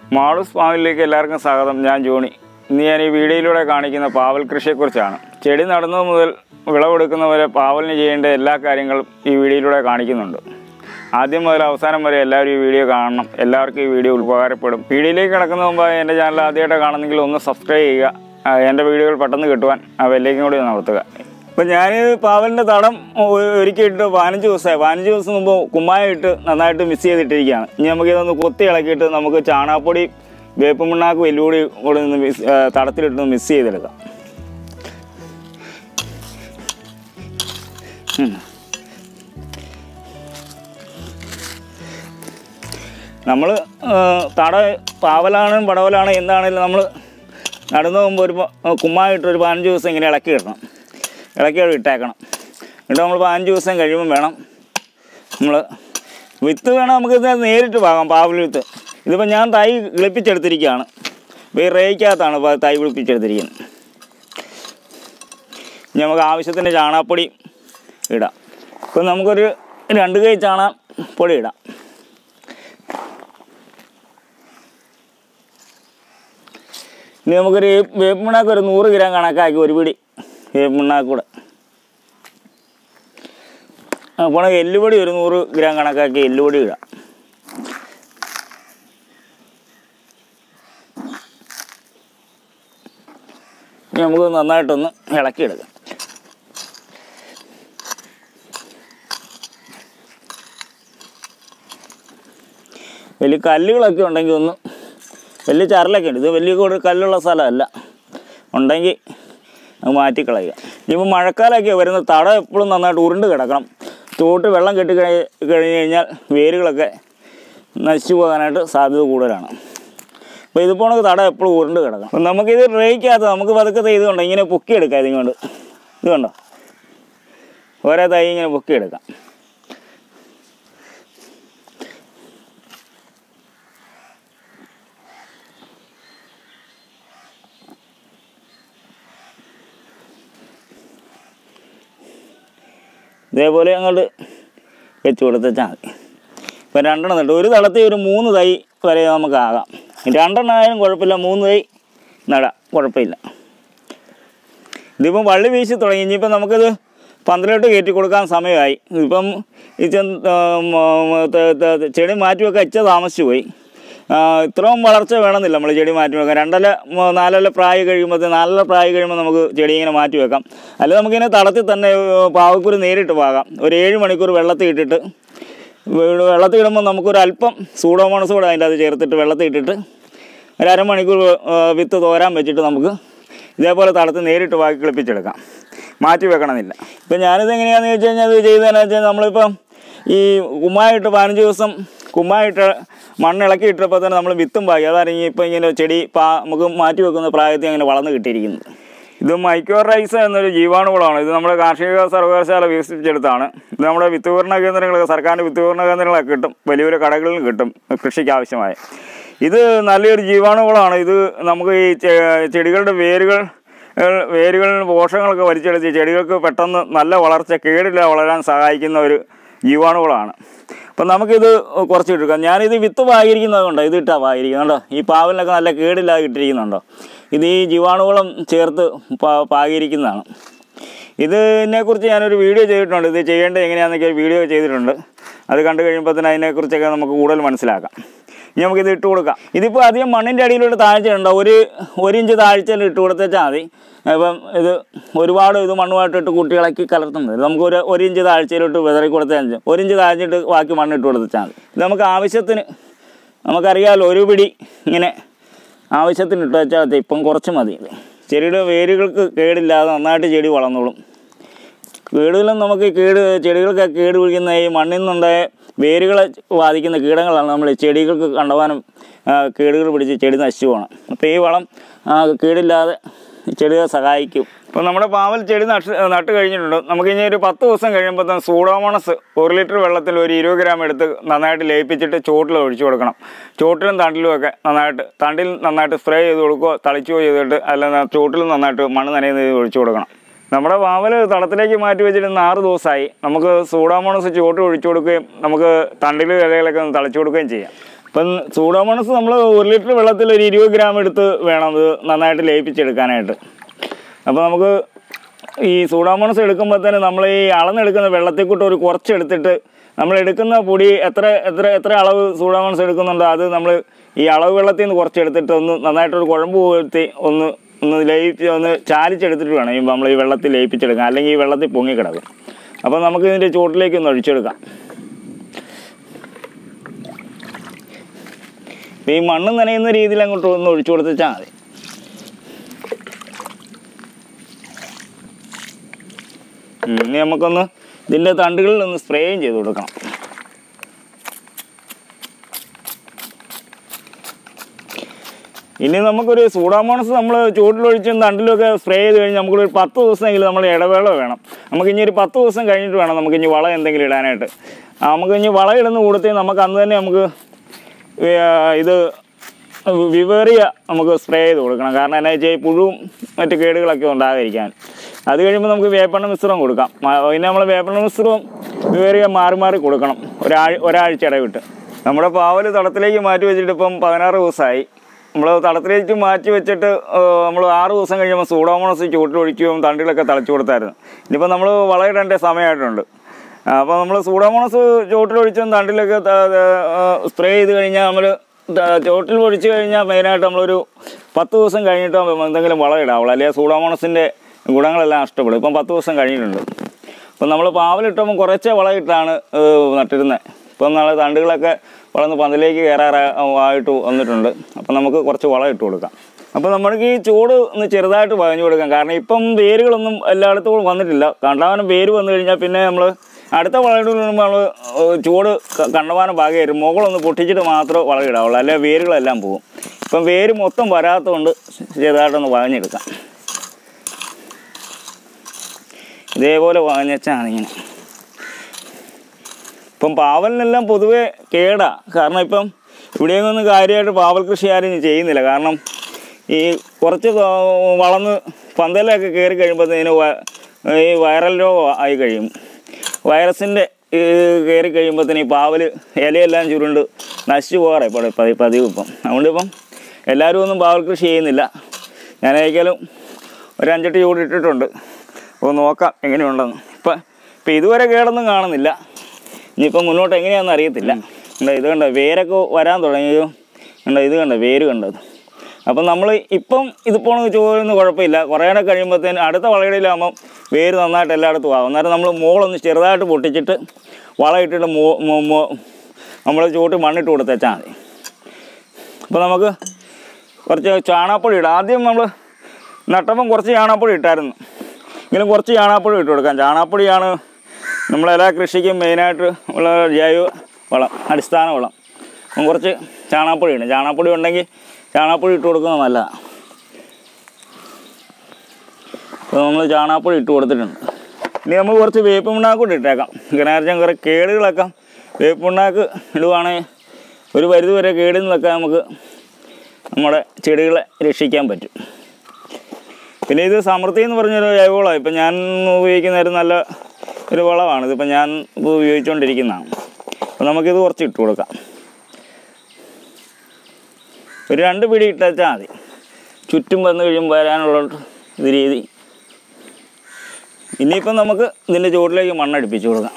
മാളുസ് ഫാമിലേക്ക് എല്ലാവർക്കും സ്വാഗതം. ഞാൻ ജോണി. ഇന്ന് ഞാൻ ഈ വീഡിയോയിലൂടെ കാണിക്കുന്ന പാവൽ കൃഷിയെക്കുറിച്ചാണ്. ചെടി നടുന്നത് മുതൽ വിളവെടുക്കുന്നവരെ പാവലിന് ചെയ്യേണ്ട എല്ലാ കാര്യങ്ങളും ഈ വീഡിയോയിലൂടെ കാണിക്കുന്നുണ്ട്. ആദ്യം മുതൽ അവസാനം വരെ എല്ലാവരും ഈ വീഡിയോ കാണണം. എല്ലാവർക്കും ഈ വീഡിയോ ഉപകാരപ്പെടും. വീഡിയോയിലേക്ക് കിടക്കുന്ന മുമ്പ് എൻ്റെ ചാനൽ ആദ്യമായിട്ട് കാണുന്നെങ്കിൽ ഒന്ന് സബ്സ്ക്രൈബ് ചെയ്യുക. എൻ്റെ വീഡിയോകൾ പെട്ടെന്ന് കിട്ടുവാൻ ആ ബെല്ലേക്കും കൂടി നടത്തുക. ഇപ്പം ഞാൻ പാവലിൻ്റെ തടം ഒരുക്കിയിട്ട് 15 ദിവസമായി. 15 ദിവസം മുമ്പ് കുമ്മായം ഇട്ട് നന്നായിട്ട് മിക്സ് ചെയ്തിട്ടിരിക്കുകയാണ്. ഇനി നമുക്കിതൊന്ന് കൊത്തി ഇളക്കിയിട്ട് നമുക്ക് ചാണകപ്പൊടി, വേപ്പ് പിണ്ണാക്ക്, വെല്ലുകൂടി കൂടെ നിന്ന് തടത്തിലിട്ടൊന്ന് മിക്സ് ചെയ്തെടുക്കാം. നമ്മൾ പാവലാണ് പടവലാണ് എന്താണെങ്കിലും നമ്മൾ നടുന്ന മുമ്പ് ഒരു കുമ്മായിട്ട് ഒരു 15 ദിവസം ഇങ്ങനെ ഇളക്കി ഇടണം. ഇളക്കി ഇട്ടേക്കണം. എന്നിട്ട് നമ്മൾ 15 ദിവസം കഴിയുമ്പം വേണം നമ്മൾ വിത്ത് വേണം നമുക്കിത് നേരിട്ട് പാകാം. പാവൽ വിത്ത് ഇതിപ്പോൾ ഞാൻ തൈ കിളിപ്പിച്ചെടുത്തിരിക്കുകയാണ്. ഇപ്പോൾ ഈ റേയ്ക്കകത്താണ് തൈ കിളിപ്പിച്ചെടുത്തിരിക്കുന്നത്. ഇനി നമുക്ക് ആവശ്യത്തിന് ചാണകപ്പൊടി ഇടാം. ഇപ്പം നമുക്കൊരു 2 കൈ ചാണകപ്പൊടി ഇടാം. ഇനി നമുക്കൊരു വേപ്പ് പിണ്ണാക്ക് ഒരു 100 ഗ്രാം കണക്കാക്കി ഒരു പിടി വേപ്പ് പിണ്ണാക്കൂടെ. അപ്പോൾ എല്ലുപൊടി ഒരു 100 ഗ്രാം കണക്കാക്കി എല്ലുപൊടി ഇടാം. ഇനി നമുക്ക് നന്നായിട്ടൊന്ന് ഇളക്കിയെടുക്കാം. വലിയ കല്ലുകളൊക്കെ ഉണ്ടെങ്കിൽ ഒന്ന്, വലിയ ചരലൊക്കെ ഉണ്ട്, ഇത് വലിയ കൂടെ കല്ലുള്ള സ്ഥലമല്ല, ഉണ്ടെങ്കിൽ അത് മാറ്റിക്കളയുക. ഇനിയിപ്പോൾ മഴക്കാലമൊക്കെ വരുന്ന തടം എപ്പോഴും നന്നായിട്ട് ഉരുണ്ട് കിടക്കണം. ചോട്ട് വെള്ളം കെട്ടി കഴിഞ്ഞ് കഴിഞ്ഞാൽ വേരുകളൊക്കെ നശിച്ചു പോകാനായിട്ട് സാധ്യത കൂടുതലാണ്. അപ്പോൾ ഇതിപ്പോൾ തടം എപ്പോഴും ഉരുണ്ട് കിടക്കണം. അപ്പം നമുക്കിത് റേയ്ക്കകത്ത് നമുക്ക് പതുക്കെ ചെയ്തുകൊണ്ട് ഇങ്ങനെ പൊക്കിയെടുക്കാം. ഇതിങ്ങോട്ട് ഇത് കണ്ടോ, ഓരോ തൈ ഇങ്ങനെ പൊക്കിയെടുക്കാം. ഇതേപോലെ അങ്ങോട്ട് വെച്ച് കൊടുത്താൽ മതി. ഇപ്പം 2 നട്ട് ഒരു തളത്തിൽ ഒരു 3 തൈ വരെ നമുക്കാകാം. 2 ആയാലും കുഴപ്പമില്ല, 3 തൈ നടാം, കുഴപ്പമില്ല. ഇതിപ്പം വള്ളി വീശി തുടങ്ങി. ഇനിയിപ്പം നമുക്കിത് പന്തലോട്ട് കയറ്റി കൊടുക്കാൻ സമയമായി. ഇപ്പം ഈ ചെടി മാറ്റി വെക്കാൻ താമസിച്ചു പോയി. ഇത്രയും വളർച്ച വേണമെന്നില്ല നമ്മൾ ചെടി മാറ്റി വെക്കാം. 2-4 പ്രായം കഴിയുമ്പോൾ 4 പ്രായം കഴിയുമ്പോൾ നമുക്ക് ചെടി ഇങ്ങനെ മാറ്റി വെക്കാം. അല്ലെങ്കിൽ നമുക്കിങ്ങനെ തടത്തിൽ തന്നെ പാവക്കൂര് നേരിട്ട് പാകാം. ഒരു 7 മണിക്കൂർ വെള്ളത്തിൽ ഇട്ടിട്ട്, വെള്ളത്തിൽ ഇടുമ്പോൾ നമുക്കൊരു അല്പം സൂഡോമോണസ് കൂടെ അതിൻ്റെ അത് ചേർത്തിട്ട് വെള്ളത്തിൽ ഇട്ടിട്ട് ഒരു അരമണിക്കൂർ വിത്ത് തോരാൻ വെച്ചിട്ട് നമുക്ക് ഇതേപോലെ തടത്തിൽ നേരിട്ട് പാക്കി കിളിപ്പിച്ചെടുക്കാം. മാറ്റി വെക്കണമെന്നില്ല. ഇപ്പം ഞാനിത് എങ്ങനെയാണെന്ന് ചോദിച്ചു കഴിഞ്ഞാൽ അത് ചെയ്തതെന്ന് വെച്ചാൽ നമ്മളിപ്പം ഈ കുമ്മായിട്ട് 15 ദിവസം കുമ്മായിട്ട് മണ്ണിളക്കി ഇട്ടപ്പോൾ തന്നെ നമ്മൾ വിത്തും പാകി. അതാണ് ഇപ്പോൾ ഇങ്ങനെ ചെടി നമുക്ക് മാറ്റി വെക്കുന്ന പ്രായത്തിൽ അങ്ങനെ വളർന്ന് കിട്ടിയിരിക്കുന്നത്. ഇത് മൈക്രോറൈസ് എന്നൊരു ജീവാണുവളമാണ്. ഇത് നമ്മുടെ കാർഷിക സർവകലാശാല വികസിപ്പിച്ചെടുത്താണ്. ഇത് നമ്മുടെ വിത്ത് വിതരണ കേന്ദ്രങ്ങളൊക്കെ, സർക്കാരിൻ്റെ വിത്ത് വിതരണ കേന്ദ്രങ്ങളൊക്കെ കിട്ടും, വലിയ വലിയ കടകളിലും കിട്ടും കൃഷിക്ക് ആവശ്യമായ. ഇത് നല്ലൊരു ജീവാണുവളമാണ്. ഇത് നമുക്ക് ഈ ചെടികളുടെ വേരുകളിൽ പോഷകങ്ങളൊക്കെ വലിച്ചെടുത്ത് ചെടികൾക്ക് പെട്ടെന്ന് നല്ല വളർച്ച, കേടില്ല വളരാൻ സഹായിക്കുന്ന ഒരു ജീവാണുവളമാണ്. അപ്പം നമുക്കിത് കുറച്ച് എടുക്കാം. ഞാനിത് വിത്ത് പാകിയിരിക്കുന്നത് കൊണ്ടോ, ഇത് ഇട്ടാൽ പാകിയിരിക്കുന്നുണ്ടോ, ഈ പാവലിനൊക്കെ നല്ല കേടില്ലാതെ ഇട്ടിരിക്കുന്നുണ്ടോ. ഇത് ഈ ജീവാണുവളം ചേർത്ത് പാകിയിരിക്കുന്നതാണ്. ഇതിനെക്കുറിച്ച് ഞാനൊരു വീഡിയോ ചെയ്തിട്ടുണ്ട്. ഇത് ചെയ്യേണ്ടത് എങ്ങനെയാണെന്നൊക്കെ ഒരു വീഡിയോ ചെയ്തിട്ടുണ്ട്. അത് കണ്ടു കഴിയുമ്പോൾ തന്നെ അതിനെക്കുറിച്ചൊക്കെ നമുക്ക് കൂടുതൽ മനസ്സിലാക്കാം. ഇനി നമുക്കിത് ഇട്ട് കൊടുക്കാം. ഇതിപ്പോൾ അധികം മണ്ണിൻ്റെ അടിയിലോട്ട് താഴ്ചയുണ്ടോ, ഒരു ഇഞ്ച് താഴ്ചയിൽ ഇട്ട് കൊടുത്തേച്ചാൽ മതി. അപ്പം ഇത് ഒരുപാട് ഇത് മണ്ണുമായിട്ട് ഇട്ട് കുട്ടികളാക്കി കലർത്തുന്നത് നമുക്ക് ഒരു ഇഞ്ച് താഴ്ചയിലോട്ട് വിതറി കൊടുത്താൽ 1 ഇഞ്ച് താഴ്ചയിട്ട് ബാക്കി മണ്ണിട്ട് കൊടുത്താൽ മതി. ഇത് നമുക്ക് ആവശ്യത്തിന്, നമുക്കറിയാമല്ലോ, ഒരു പിടി ഇങ്ങനെ ആവശ്യത്തിന് ഇട്ട് വെച്ചാൽ മതി. ഇപ്പം കുറച്ച് മതി. ചെടിയുടെ വേരുകൾക്ക് കേടില്ലാതെ നന്നായിട്ട് ചെടി വളർന്നോളും. കേടുകളും നമുക്ക് ചെടികൾക്ക് കേട് പിടിക്കുന്ന ഈ മണ്ണിൽ നിന്നുണ്ടായ വേരുകളെ ബാധിക്കുന്ന കീടങ്ങളാണ് നമ്മൾ ചെടികൾക്ക് കണ്ടവാനും കേടുകൾ പിടിച്ച് ചെടി നശിച്ചു പോകണം. അപ്പോൾ ഈ വളം കേടില്ലാതെ ചെടികളെ സഹായിക്കും. ഇപ്പോൾ നമ്മുടെ പാവൽ ചെടി നട്ട് കഴിഞ്ഞിട്ടുണ്ട്. നമുക്കിനി ഒരു 10 ദിവസം കഴിയുമ്പോൾ സൂഡോമോണസ് 1 ലിറ്റർ വെള്ളത്തിൽ ഒരു 20 ഗ്രാം എടുത്ത് നന്നായിട്ട് ലയിപ്പിച്ചിട്ട് ചോട്ടിൽ ഒഴിച്ചു കൊടുക്കണം. ചോട്ടിലും തണ്ടിലുമൊക്കെ തണ്ടിൽ നന്നായിട്ട് സ്പ്രേ ചെയ്ത് കൊടുക്കുകയോ തളിക്കുകയോ ചെയ്തിട്ട്, അല്ലെങ്കിൽ ചോട്ടിലും നന്നായിട്ട് മണ്ണ് നനയുന്നത് ഒഴിച്ചു കൊടുക്കണം. നമ്മുടെ പാവൽ തടത്തിലേക്ക് മാറ്റി വെച്ചിട്ട് 6 ദിവസമായി. നമുക്ക് സൂഡോമോണസ് ചോട്ട് ഒഴിച്ചു കൊടുക്കുകയും നമുക്ക് തണ്ടിൽ ഇലകളൊക്കെ ഒന്ന് തളിച്ചു കൊടുക്കുകയും ചെയ്യാം. ഇപ്പം സൂഡോമോണസ് നമ്മൾ 1 ലിറ്റർ വെള്ളത്തിൽ ഒരു 20 ഗ്രാം എടുത്ത് വേണം ഇത് നന്നായിട്ട് ലയിപ്പിച്ചെടുക്കാനായിട്ട്. അപ്പോൾ നമുക്ക് ഈ സൂഡോമോണസ് എടുക്കുമ്പോൾ തന്നെ നമ്മൾ ഈ അളന്നെടുക്കുന്ന വെള്ളത്തിൽ കൂട്ട് ഒരു കുറച്ചെടുത്തിട്ട് നമ്മൾ എടുക്കുന്ന പൊടി എത്ര അളവ് സൂഡോമോണസ് എടുക്കുന്നുണ്ടോ അത് നമ്മൾ ഈ അളവ് വെള്ളത്തിൽ നിന്ന് കുറച്ചെടുത്തിട്ട് ഒന്ന് നന്നായിട്ടൊരു കുഴമ്പ് പോലത്തി ഒന്ന് ചാലിച്ചെടുത്തിട്ട് വേണം ഈ നമ്മൾ ഈ വെള്ളത്തിൽ ലയിപ്പിച്ചെടുക്കാം, അല്ലെങ്കിൽ ഈ വെള്ളത്തിൽ പൊങ്ങിക്കിടക്കും. അപ്പോൾ നമുക്ക് ഇതിൻ്റെ ചുവട്ടിലേക്ക് ഒന്ന് ഒഴിച്ചെടുക്കാം. ഈ മണ്ണ് നനയുന്ന രീതിയിൽ അങ്ങോട്ട് ഒന്ന് ഒഴിച്ചു കൊടുത്താൽ മതി. ഇനി നമുക്കൊന്ന് ഇതിൻ്റെ തണ്ടുകളിൽ ഒന്ന് സ്പ്രേയും ചെയ്ത് കൊടുക്കണം. ഇനി നമുക്കൊരു സൂഡോമോണസ് നമ്മൾ ചൂട്ടിലൊഴിച്ചും തണ്ടിലൊക്കെ സ്പ്രേ ചെയ്ത് കഴിഞ്ഞാൽ നമുക്കൊരു 10 ദിവസമെങ്കിലും നമ്മൾ ഇടവേള വേണം. നമുക്കിനി ഒരു 10 ദിവസം കഴിഞ്ഞിട്ട് വേണം നമുക്കിനി വളം എന്തെങ്കിലും ഇടാനായിട്ട്. നമുക്കിനി വളം ഇടുന്ന കൂടത്തിൽ നമുക്ക് അന്ന് തന്നെ നമുക്ക് ഇത് വിവേറിയ നമുക്ക് സ്പ്രേ ചെയ്ത് കൊടുക്കണം. കാരണം എന്നാ വെച്ചാൽ പുഴുവും മറ്റ് കേടുകളൊക്കെ ഉണ്ടാകാതിരിക്കാൻ. അത് കഴിയുമ്പോൾ നമുക്ക് വേപ്പെണ്ണ മിശ്രം കൊടുക്കാം. പിന്നെ നമ്മൾ വേപ്പെണ്ണ മിശ്രവും വിവേറിയ മാറി കൊടുക്കണം ഒരാഴ്ച ഇടവിട്ട്. നമ്മുടെ പാവൽ തടത്തിലേക്ക് മാറ്റി വെച്ചിട്ട് ഇപ്പം 16 ദിവസമായി. നമ്മൾ തടത്തിലേക്ക് മാറ്റി വെച്ചിട്ട് നമ്മൾ 6 ദിവസം കഴിയുമ്പോൾ സൂഡോമോണസ് ചൂട്ടിലൊഴിക്കുകയും തണ്ടിലൊക്കെ തളിച്ചു കൊടുത്തായിരുന്നു. ഇനിയിപ്പോൾ നമ്മൾ വളമിടേണ്ട സമയമായിട്ടുണ്ട്. അപ്പോൾ നമ്മൾ സൂഡോമോണസ് ചൂട്ടിലൊഴിച്ചും തണ്ടിലൊക്കെ സ്പ്രേ ചെയ്ത് കഴിഞ്ഞാൽ നമ്മൾ ചുവട്ടിൽ ഒഴിച്ച് കഴിഞ്ഞാൽ മെയിനായിട്ട് നമ്മളൊരു 10 ദിവസം കഴിഞ്ഞിട്ട് എന്തെങ്കിലും വളം ഇടാവുള്ളൂ, അല്ലെങ്കിൽ സൂഡോമോണസിൻ്റെ ഗുണങ്ങളെല്ലാം നഷ്ടപ്പെടും. ഇപ്പം 10 ദിവസം കഴിഞ്ഞിട്ടുണ്ട്. അപ്പം നമ്മൾ പാവലിട്ടപ്പോൾ കുറച്ചേ വളം ഇട്ടാണ് നട്ടിരുന്നത്. ഇപ്പം നമ്മൾ തണ്ടുകളൊക്കെ വളർന്ന് പന്തലേക്ക് കയറാറായിട്ട് വന്നിട്ടുണ്ട്. അപ്പം നമുക്ക് കുറച്ച് വളം ഇട്ട് കൊടുക്കാം. അപ്പോൾ നമ്മൾക്ക് ഈ ചൂട് ഒന്ന് ചെറുതായിട്ട് വകഞ്ഞു കൊടുക്കാം. കാരണം ഇപ്പം വേരുകളൊന്നും എല്ലായിടത്തും വന്നിട്ടില്ല. കണ്ടമാനം വേര് വന്നു കഴിഞ്ഞാൽ പിന്നെ നമ്മൾ അടുത്ത വളമിടുമ്പോൾ നമ്മൾ ചൂട് കണ്ടമാനം ഭാഗമായിരുന്നു മുകളൊന്ന് പൊട്ടിച്ചിട്ട് മാത്രമേ വളം ഇടാവുള്ളൂ, അല്ലെങ്കിൽ വേരുകളെല്ലാം പോകും. ഇപ്പം വേര് മൊത്തം വരാത്തതുകൊണ്ട് ചെറുതായിട്ടൊന്ന് വകഞ്ഞെടുക്കാം. ഇതേപോലെ വകഞ്ഞാണ് ഇങ്ങനെ. ഇപ്പം പാവലിനെല്ലാം പൊതുവേ കേടാ. കാരണം ഇപ്പം ഇവിടെയൊന്നും കാര്യമായിട്ട് പാവൽ കൃഷി ആരും ചെയ്യുന്നില്ല. കാരണം ഈ കുറച്ച് വളർന്ന് പന്തലൊക്കെ കയറി കഴിയുമ്പോഴത്തേന് ഈ വൈറൽ രോഗം ആയി കഴിയും. വൈറസിൻ്റെ കയറി കഴിയുമ്പോഴത്തേന് ഈ പാവൽ ഇലയെല്ലാം ചുരുണ്ട് നശിച്ചു പോകാറേ പതിവ് ഇപ്പം. അതുകൊണ്ട് ഇപ്പം എല്ലാവരും ഒന്നും പാവൽ കൃഷി ചെയ്യുന്നില്ല. ഞാനേക്കാളും ഒരു 5-8 ചൂട് ഇട്ടിട്ടുണ്ട്. അപ്പോൾ നോക്കാം എങ്ങനെയുണ്ടെന്ന്. ഇപ്പം ഇതുവരെ കേടൊന്നും കാണുന്നില്ല. ഇനിയിപ്പം മുന്നോട്ട് എങ്ങനെയാണെന്ന് അറിയത്തില്ല. ഇത് കണ്ടോ വേരൊക്കെ വരാൻ തുടങ്ങിയോ? ഇത് കണ്ടോ വേര് കണ്ടത്. അപ്പം നമ്മൾ ഇപ്പം ഇതിപ്പോൾ ചോദിക്കുന്ന കുഴപ്പമില്ല. കുറേയൊക്കെ കഴിയുമ്പോഴത്തേന് അടുത്ത വളയിടയിലാകുമ്പം വേര് നന്നായിട്ട് എല്ലായിടത്തും ആകും. അന്നേരം നമ്മൾ മുകളൊന്ന് ചെറുതായിട്ട് പൊട്ടിച്ചിട്ട് വളം ഇട്ടിട്ട് നമ്മൾ ചൂട്ട് മണ്ണിട്ട് കൊടുത്തേച്ചാൽ മതി. അപ്പോൾ നമുക്ക് കുറച്ച് ചാണകപ്പൊടി ഇടാം. ആദ്യം നമ്മൾ നട്ടപ്പം കുറച്ച് ചാണകപ്പൊടി ഇട്ടായിരുന്നു. എങ്കിലും കുറച്ച് ചാണകപ്പൊടി ഇട്ട് കൊടുക്കാം. ചാണകപ്പൊടിയാണ് നമ്മളെല്ലാ കൃഷിക്കും മെയിനായിട്ട് ഉള്ള ജൈവ വളം, അടിസ്ഥാന വളം. കുറച്ച് ചാണകപ്പൊടി ഇടും. ചാണകപ്പൊടി ഉണ്ടെങ്കിൽ ചാണകപ്പൊടി ഇട്ട് കൊടുക്കുന്നത് നല്ലതാണ്. അപ്പോൾ നമ്മൾ ചാണകപ്പൊടി ഇട്ട് കൊടുത്തിട്ടുണ്ട്. ഇനി നമ്മൾ കുറച്ച് വേപ്പ് പിണ്ണാക്ക് കൂടി ഇട്ടേക്കാം. കാരണം കുറേ കേടുകളൊക്കെ വേപ്പ് പിണ്ണാക്ക് ഇടുവാണെങ്കിൽ ഒരു പരിധി വരെ കേടിൽ നിന്നൊക്കെ നമുക്ക് നമ്മുടെ ചെടികളെ രക്ഷിക്കാൻ പറ്റും. പിന്നെ ഇത് സമൃദ്ധി എന്ന് പറഞ്ഞൊരു ജൈവവളമാണ്. ഇപ്പം ഞാൻ ഉപയോഗിക്കുന്ന ഒരു നല്ല ഒരു വളമാണ്. ഇതിപ്പോൾ ഞാൻ ഉപയോഗിച്ചുകൊണ്ടിരിക്കുന്നതാണ്. അപ്പോൾ നമുക്കിത് കുറച്ച് ഇട്ട് കൊടുക്കാം. ഒരു 2 പിടി ഇട്ടാൽ മതി. ചുറ്റും വന്ന് കഴിയുമ്പോൾ വരാനുള്ള ഇത് രീതി. ഇനിയിപ്പം നമുക്ക് ഇതിൻ്റെ ചുവട്ടിലേക്ക് മണ്ണടിപ്പിച്ച് കൊടുക്കാം.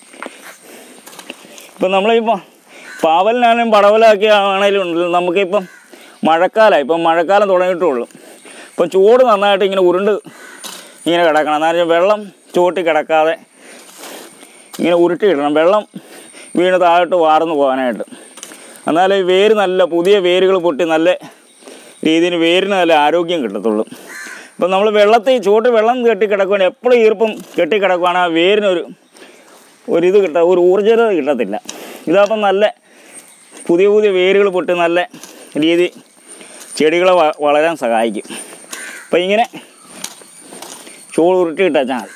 ഇപ്പം നമ്മളിപ്പോൾ പാവലിനാണെങ്കിലും പടവലാക്കി ആണെങ്കിലും ഉണ്ടല്ലോ, നമുക്കിപ്പം മഴക്കാലമായി. ഇപ്പം മഴക്കാലം തുടങ്ങിയിട്ടുള്ളൂ. ഇപ്പം ചൂട് നന്നായിട്ട് ഇങ്ങനെ ഉരുണ്ട് ഇങ്ങനെ കിടക്കണം. എന്നാലും വെള്ളം ചുവട്ടി കിടക്കാതെ ഇങ്ങനെ ഉരുട്ടിയിടണം. വെള്ളം വീണ് താഴോട്ട് വാർന്നു പോകാനായിട്ട്. എന്നാലേ ഈ വേര് നല്ല പുതിയ വേരുകൾ പൊട്ടി നല്ല രീതിയിൽ വേരിന് നല്ല ആരോഗ്യം കിട്ടത്തുള്ളൂ. ഇപ്പം നമ്മൾ വെള്ളത്തിൽ ചുവട്ട് വെള്ളം കെട്ടിക്കിടക്കുകയാണെങ്കിൽ എപ്പോഴും ഈർപ്പം കെട്ടിക്കിടക്കുകയാണെങ്കിൽ ആ വേരിനൊരു ഇത് ഒരു ഊർജ്ജത കിട്ടത്തില്ല. ഇതപ്പം നല്ല പുതിയ വേരുകൾ പൊട്ടി നല്ല രീതി ചെടികളെ വളരാൻ സഹായിക്കും. അപ്പം ഇങ്ങനെ ചൂട് ഉരുട്ടിയിട്ടാൽ മതി.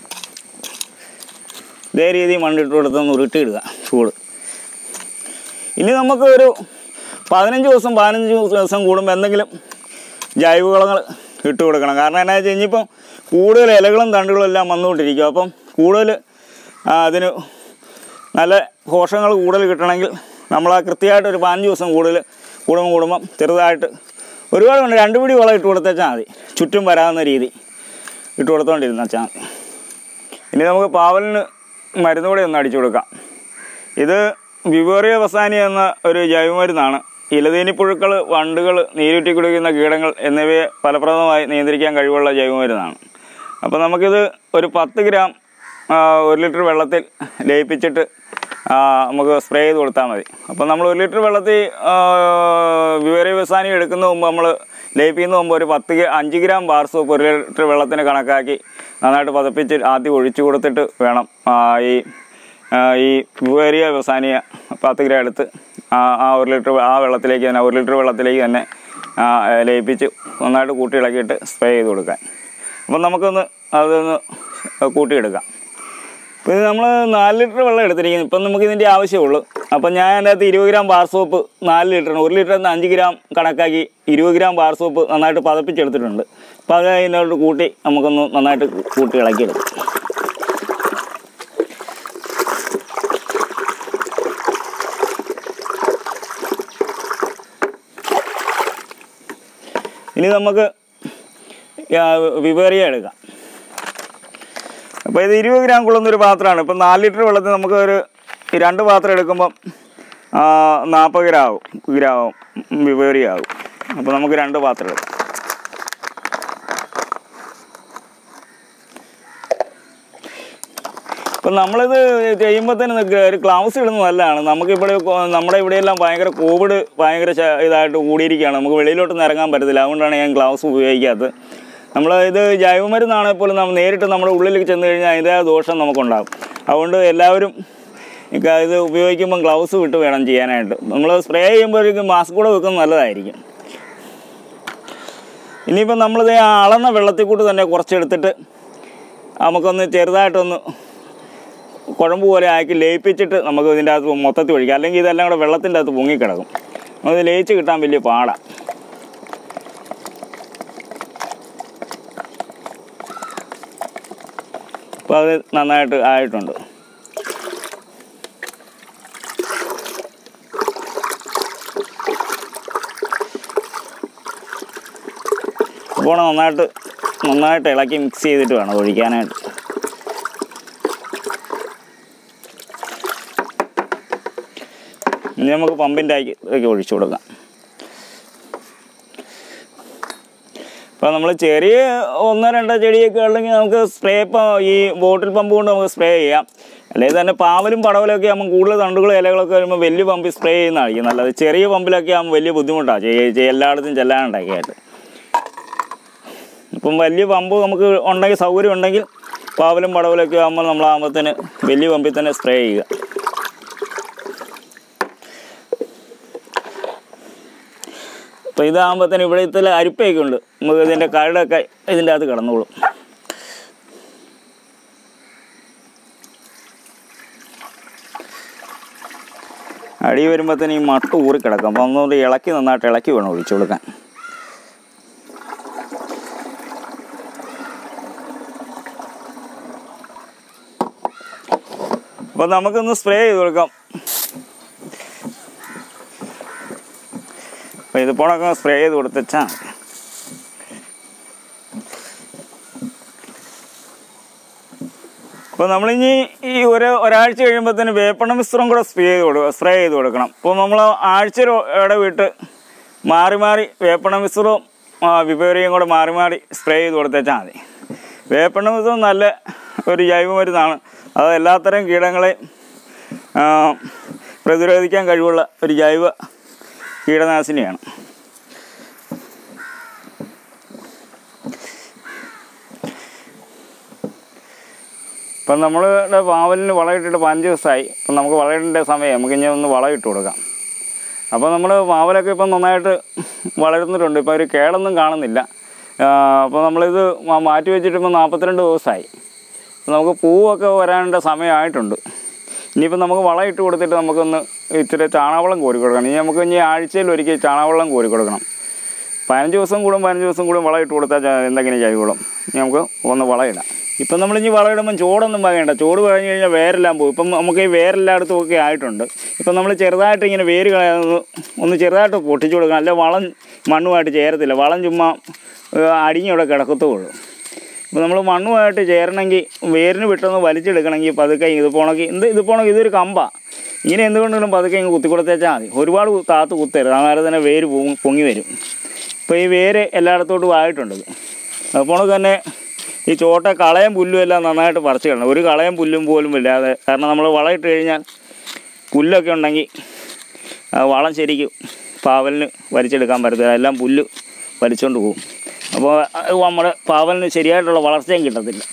ഇതേ രീതി മണ്ണിട്ട് കൊടുത്തൊന്ന് ഉരുട്ടിയിടുക ചൂട്. ഇനി നമുക്ക് ഒരു 15 ദിവസം കൂടുമ്പോൾ എന്തെങ്കിലും ജൈവവളങ്ങൾ ഇട്ട് കൊടുക്കണം. കാരണം എന്നാ വെച്ചാൽ ഇനിയിപ്പം കൂടുതൽ ഇലകളും തണ്ടുകളും എല്ലാം വന്നുകൊണ്ടിരിക്കും. അപ്പം കൂടുതൽ അതിന് നല്ല പോഷകങ്ങൾ കൂടുതൽ കിട്ടണമെങ്കിൽ നമ്മൾ ആ കൃത്യമായിട്ട് ഒരു 15 ദിവസം കൂടുമ്പം ചെറുതായിട്ട് ഒരുപാട് കൊണ്ട് 2 പിടി വളം ഇട്ട് കൊടുത്തേച്ചാൽ മതി. ചുറ്റും വരാവുന്ന രീതി ഇട്ട് കൊടുത്തോണ്ടിരുന്ന വെച്ചാൽ മതി. ഇനി നമുക്ക് പാവലിന് മരുന്ന് കൂടെ ഒന്ന് അടിച്ചു കൊടുക്കാം. ഇത് വിവേറിയ വസാനി എന്ന ഒരു ജൈവമരുന്നാണ്. ഇലതീനിപ്പുഴുക്കൾ, വണ്ടുകൾ, നീരുറ്റി കുടിക്കുന്ന കീടങ്ങൾ എന്നിവയെ ഫലപ്രദമായി നിയന്ത്രിക്കാൻ കഴിവുള്ള ജൈവമരുന്നാണ്. അപ്പോൾ നമുക്കിത് ഒരു 10 ഗ്രാം 1 ലിറ്റർ വെള്ളത്തിൽ ലയിപ്പിച്ചിട്ട് നമുക്ക് സ്പ്രേ ചെയ്ത് കൊടുത്താൽ മതി. അപ്പോൾ നമ്മൾ 1 ലിറ്റർ വെള്ളത്തിൽ വിവേറിയ വസാനി എടുക്കുന്ന മുമ്പ് നമ്മൾ ലയിപ്പിക്കുന്ന മുമ്പ് ഒരു 5 ഗ്രാം ബാർ സോപ്പ് 1 ലിറ്റർ വെള്ളത്തിന് കണക്കാക്കി നന്നായിട്ട് പതപ്പിച്ച് ആദ്യം ഒഴിച്ചു കൊടുത്തിട്ട് വേണം ഈ വിവേറിയ വസാനിയ 10 ഗ്രാം എടുത്ത് ആ 1 ലിറ്റർ വെള്ളത്തിലേക്ക് തന്നെ 1 ലിറ്റർ വെള്ളത്തിലേക്ക് തന്നെ ലയിപ്പിച്ച് നന്നായിട്ട് കൂട്ടി ഇളക്കിയിട്ട് സ്പ്രേ ചെയ്ത് കൊടുക്കാൻ. അപ്പം നമുക്കൊന്ന് അതൊന്ന് കൂട്ടിയെടുക്കാം. അപ്പോൾ ഇത് നമ്മൾ 4 ലിറ്റർ വെള്ളം എടുത്തിരിക്കുന്നു. ഇപ്പം നമുക്ക് ഇതിൻ്റെ ആവശ്യമുള്ളൂ. അപ്പം ഞാൻ അതിൻ്റെ അകത്ത് 20 ഗ്രാം ബാർ സോപ്പ് 4 ലിറ്ററിന് 1 ലിറ്ററിന് 5 ഗ്രാം കണക്കാക്കി 20 ഗ്രാം ബാർ സോപ്പ് നന്നായിട്ട് പതപ്പിച്ചെടുത്തിട്ടുണ്ട്. അപ്പോൾ അത് അതിനോട് കൂട്ടി നമുക്കൊന്ന് നന്നായിട്ട് കൂട്ടി ഇളക്കിയെടുക്കാം. ഇനി നമുക്ക് വിവേറിയ എടുക്കാം. അപ്പോൾ ഇത് 20 ഗ്രാം കൊള്ളുന്നൊരു പാത്രമാണ്. ഇപ്പം 4 ലിറ്റർ വെള്ളത്തിൽ നമുക്ക് ഒരു 2 പാത്രം എടുക്കുമ്പം 40 ഗ്രാം വിവേറിയ ആകും. അപ്പോൾ നമുക്ക് 2 പാത്രം എടുക്കാം. ഇപ്പം നമ്മളിത് ചെയ്യുമ്പോൾ തന്നെ ഒരു ഗ്ലൗസ് ഇടുന്നത് നല്ലതാണ്. നമുക്കിവിടെ നമ്മുടെ ഇവിടെയെല്ലാം കോവിഡ് ഭയങ്കര ഇതായിട്ട് കൂടിയിരിക്കുകയാണ്. നമുക്ക് വെളിയിലോട്ടൊന്നും ഇറങ്ങാൻ പറ്റത്തില്ല. അതുകൊണ്ടാണ് ഞാൻ ഗ്ലൗസ് ഉപയോഗിക്കാത്തത്. ഇത് ജൈവമരുന്നാണെങ്കിൽ പോലും നമ്മൾ നേരിട്ട് നമ്മുടെ ഉള്ളിലേക്ക് ചെന്ന് കഴിഞ്ഞാൽ അതിൻ്റെ ദോഷം നമുക്കുണ്ടാകും. അതുകൊണ്ട് എല്ലാവരും ഇത് ഉപയോഗിക്കുമ്പം ഗ്ലൗസ് വിട്ട് വേണം ചെയ്യാനായിട്ട്. നമ്മൾ സ്പ്രേ ചെയ്യുമ്പോഴേക്കും മാസ്ക് കൂടെ വെക്കുന്നത് നല്ലതായിരിക്കും. ഇനിയിപ്പം നമ്മളിത് അളന്ന വെള്ളത്തിൽ കൂട്ട് തന്നെ കുറച്ചെടുത്തിട്ട് നമുക്കൊന്ന് ചെറുതായിട്ടൊന്ന് കുഴമ്പ് പോലെ ആക്കി ലയിപ്പിച്ചിട്ട് നമുക്ക് ഇതിൻ്റെ അകത്ത് മൊത്തത്തിൽ ഒഴിക്കാം. അല്ലെങ്കിൽ ഇതെല്ലാം കൂടെ വെള്ളത്തിൻ്റെ അകത്ത് പൊങ്ങിക്കിടക്കും. നമുക്കിത് ലയിച്ച് കിട്ടാൻ വലിയ പാടാണ്. അപ്പോൾ അത് നന്നായിട്ട് ആയിട്ടുണ്ട്. അപ്പോൾ നന്നായിട്ട് ഇളക്കി മിക്സ് ചെയ്തിട്ട് വേണം ഒഴിക്കാനായിട്ട്. ഇനി നമുക്ക് പമ്പിൻ്റെ ഒക്കെ ഒഴിച്ചു കൊടുക്കാം. അപ്പോൾ നമ്മൾ ചെറിയ 1-2 ചെടിയൊക്കെ ഉണ്ടെങ്കിൽ നമുക്ക് സ്പ്രേ ഈ ബോട്ടിൽ പമ്പ് കൊണ്ട് നമുക്ക് സ്പ്രേ ചെയ്യാം. അല്ലെങ്കിൽ തന്നെ പാവലും പടവലൊക്കെ ആകുമ്പോൾ കൂടുതൽ തണ്ടുകളും ഇലകളൊക്കെ വരുമ്പോൾ വലിയ പമ്പിൽ സ്പ്രേ ചെയ്യുന്നതായിരിക്കും നല്ലത്. ചെറിയ പമ്പിലൊക്കെ ആകുമ്പോൾ വലിയ ബുദ്ധിമുട്ടാണ് എല്ലായിടത്തും ചെല്ലാനുണ്ടാക്കിയായിട്ട്. ഇപ്പം വലിയ പമ്പ് നമുക്ക് ഉണ്ടെങ്കിൽ സൗകര്യം ഉണ്ടെങ്കിൽ പാവലും പടവലൊക്കെ ആകുമ്പോൾ നമ്മളാകുമ്പോഴത്തേന് വലിയ പമ്പിൽ തന്നെ സ്പ്രേ ചെയ്യുക. അപ്പോൾ ഇതാകുമ്പോഴത്തേന് ഇവിടെ ഇത്തരം അരിപ്പയൊക്കെ ഉണ്ട്. നമുക്ക് ഇതിൻ്റെ കരടൊക്കെ ഇതിൻ്റെ അകത്ത് കിടന്നോളും. അടി വരുമ്പോഴത്തേന് ഈ മട്ട് ഊറി കിടക്കും. അപ്പോൾ ഒന്നുകൂടി നന്നായിട്ട് ഇളക്കി വേണം ഒഴിച്ചു കൊടുക്കാൻ. അപ്പോൾ നമുക്കൊന്ന് സ്പ്രേ ചെയ്ത് കൊടുക്കാം. അപ്പോൾ ഇത് പോണൊക്കെ സ്പ്രേ ചെയ്ത് കൊടുത്താൽ അപ്പോൾ നമ്മളിനി ഈ ഒരാഴ്ച കഴിയുമ്പോഴത്തേന് വേപ്പെണ്ണ മിശ്രം കൂടെ സ്പ്രേ ചെയ്ത് കൊടുക്കണം. അപ്പോൾ നമ്മൾ ആഴ്ചയുടെ വിട്ട് മാറി വേപ്പെണ്ണ മിശ്രവും വിവേറിയും കൂടെ മാറി സ്പ്രേ ചെയ്ത് കൊടുത്തേച്ചാൽ മതി. വേപ്പെണ്ണ മിശ്രം നല്ല ഒരു ജൈവമരുന്നാണ്. അത് എല്ലാത്തരം കീടങ്ങളെയും പ്രതിരോധിക്കാൻ കഴിവുള്ള ഒരു ജൈവ കീടനാശിനിയാണ്. ഇപ്പം നമ്മളുടെ പാവലിന് വളമിട്ടിട്ട് 15 ദിവസമായി. ഇപ്പം നമുക്ക് വളമിടേണ്ട സമയം. നമുക്കിനി ഒന്ന് വളമിട്ട് കൊടുക്കാം. അപ്പോൾ നമ്മൾ പാവലൊക്കെ ഇപ്പം നന്നായിട്ട് വളരുന്നിട്ടുണ്ട്. ഇപ്പോൾ ഒരു കേടൊന്നും കാണുന്നില്ല. അപ്പോൾ നമ്മളിത് മാറ്റി വെച്ചിട്ടിപ്പോൾ 42 ദിവസമായി. നമുക്ക് പൂവൊക്കെ വരാനുള്ള സമയമായിട്ടുണ്ട്. ഇനിയിപ്പോൾ നമുക്ക് വളം ഇട്ട് കൊടുത്തിട്ട് നമുക്കൊന്ന് ഇച്ചിരി ചാണകവെള്ളം കോരി കൊടുക്കണം. ഇനി ആഴ്ചയിൽ ഒരിക്കൽ ചാണകവെള്ളം കോരി കൊടുക്കണം. 15 ദിവസം കൂടും വളം ഇട്ട് കൊടുത്താൽ എന്തെങ്കിലും ജൈവവളം. ഇനി നമുക്ക് ഒന്ന് വളം ഇടാം. ഇപ്പം നമ്മളിനി വളമിടുമ്പം ചോടൊന്നും പറയണ്ട. ചോട് കഴിഞ്ഞ് കഴിഞ്ഞാൽ വേരെല്ലാം പോകും. ഇപ്പം നമുക്ക് ഈ വേരെല്ലായിടത്തും ഒക്കെ ആയിട്ടുണ്ട്. ഇപ്പം നമ്മൾ ചെറുതായിട്ട് ഇങ്ങനെ വേര് ഒന്ന് ചെറുതായിട്ട് പൊട്ടിച്ചു കൊടുക്കണം. അല്ല വളം മണ്ണുമായിട്ട് ചേരത്തില്ല. വളം ചുമ്മാ അടിഞ്ഞവിടെ കിടക്കത്തുള്ളൂ. അപ്പോൾ നമ്മൾ മണ്ണുമായിട്ട് ചേരണമെങ്കിൽ വേരിന് വിട്ടൊന്ന് വലിച്ചെടുക്കണമെങ്കിൽ പതുക്കെ ഇത് പോണെങ്കിൽ ഇതൊരു കമ്പാണ്. ഇങ്ങനെ എന്തുകൊണ്ടെങ്കിലും പതുക്കെ ഇങ്ങ് കുത്തിക്കൊടുത്തേച്ചാൽ മതി. ഒരുപാട് താത്ത് കുത്തരുത്. അന്നേരം തന്നെ വേര് പൊങ്ങി വരും. ഇപ്പോൾ ഈ വേര് എല്ലായിടത്തോട്ടും ആയിട്ടുണ്ട്. അതുപോലെ തന്നെ ഈ ചോട്ട കളയും പുല്ലും എല്ലാം നന്നായിട്ട് പറിച്ച് കളയണം. ഒരു കളയും പുല്ലും പോലും ഇല്ലാതെ. കാരണം നമ്മൾ വളം ഇട്ട് കഴിഞ്ഞാൽ പുല്ലൊക്കെ ഉണ്ടെങ്കിൽ വളം ശരിക്കും പാവലിന് വലിച്ചെടുക്കാൻ പറ്റത്തില്ല. എല്ലാം പുല്ല് വലിച്ചുകൊണ്ട് പോകും. അപ്പോൾ നമ്മുടെ പാവലിന് ശരിയായിട്ടുള്ള വളർച്ചയും കിട്ടത്തില്ല.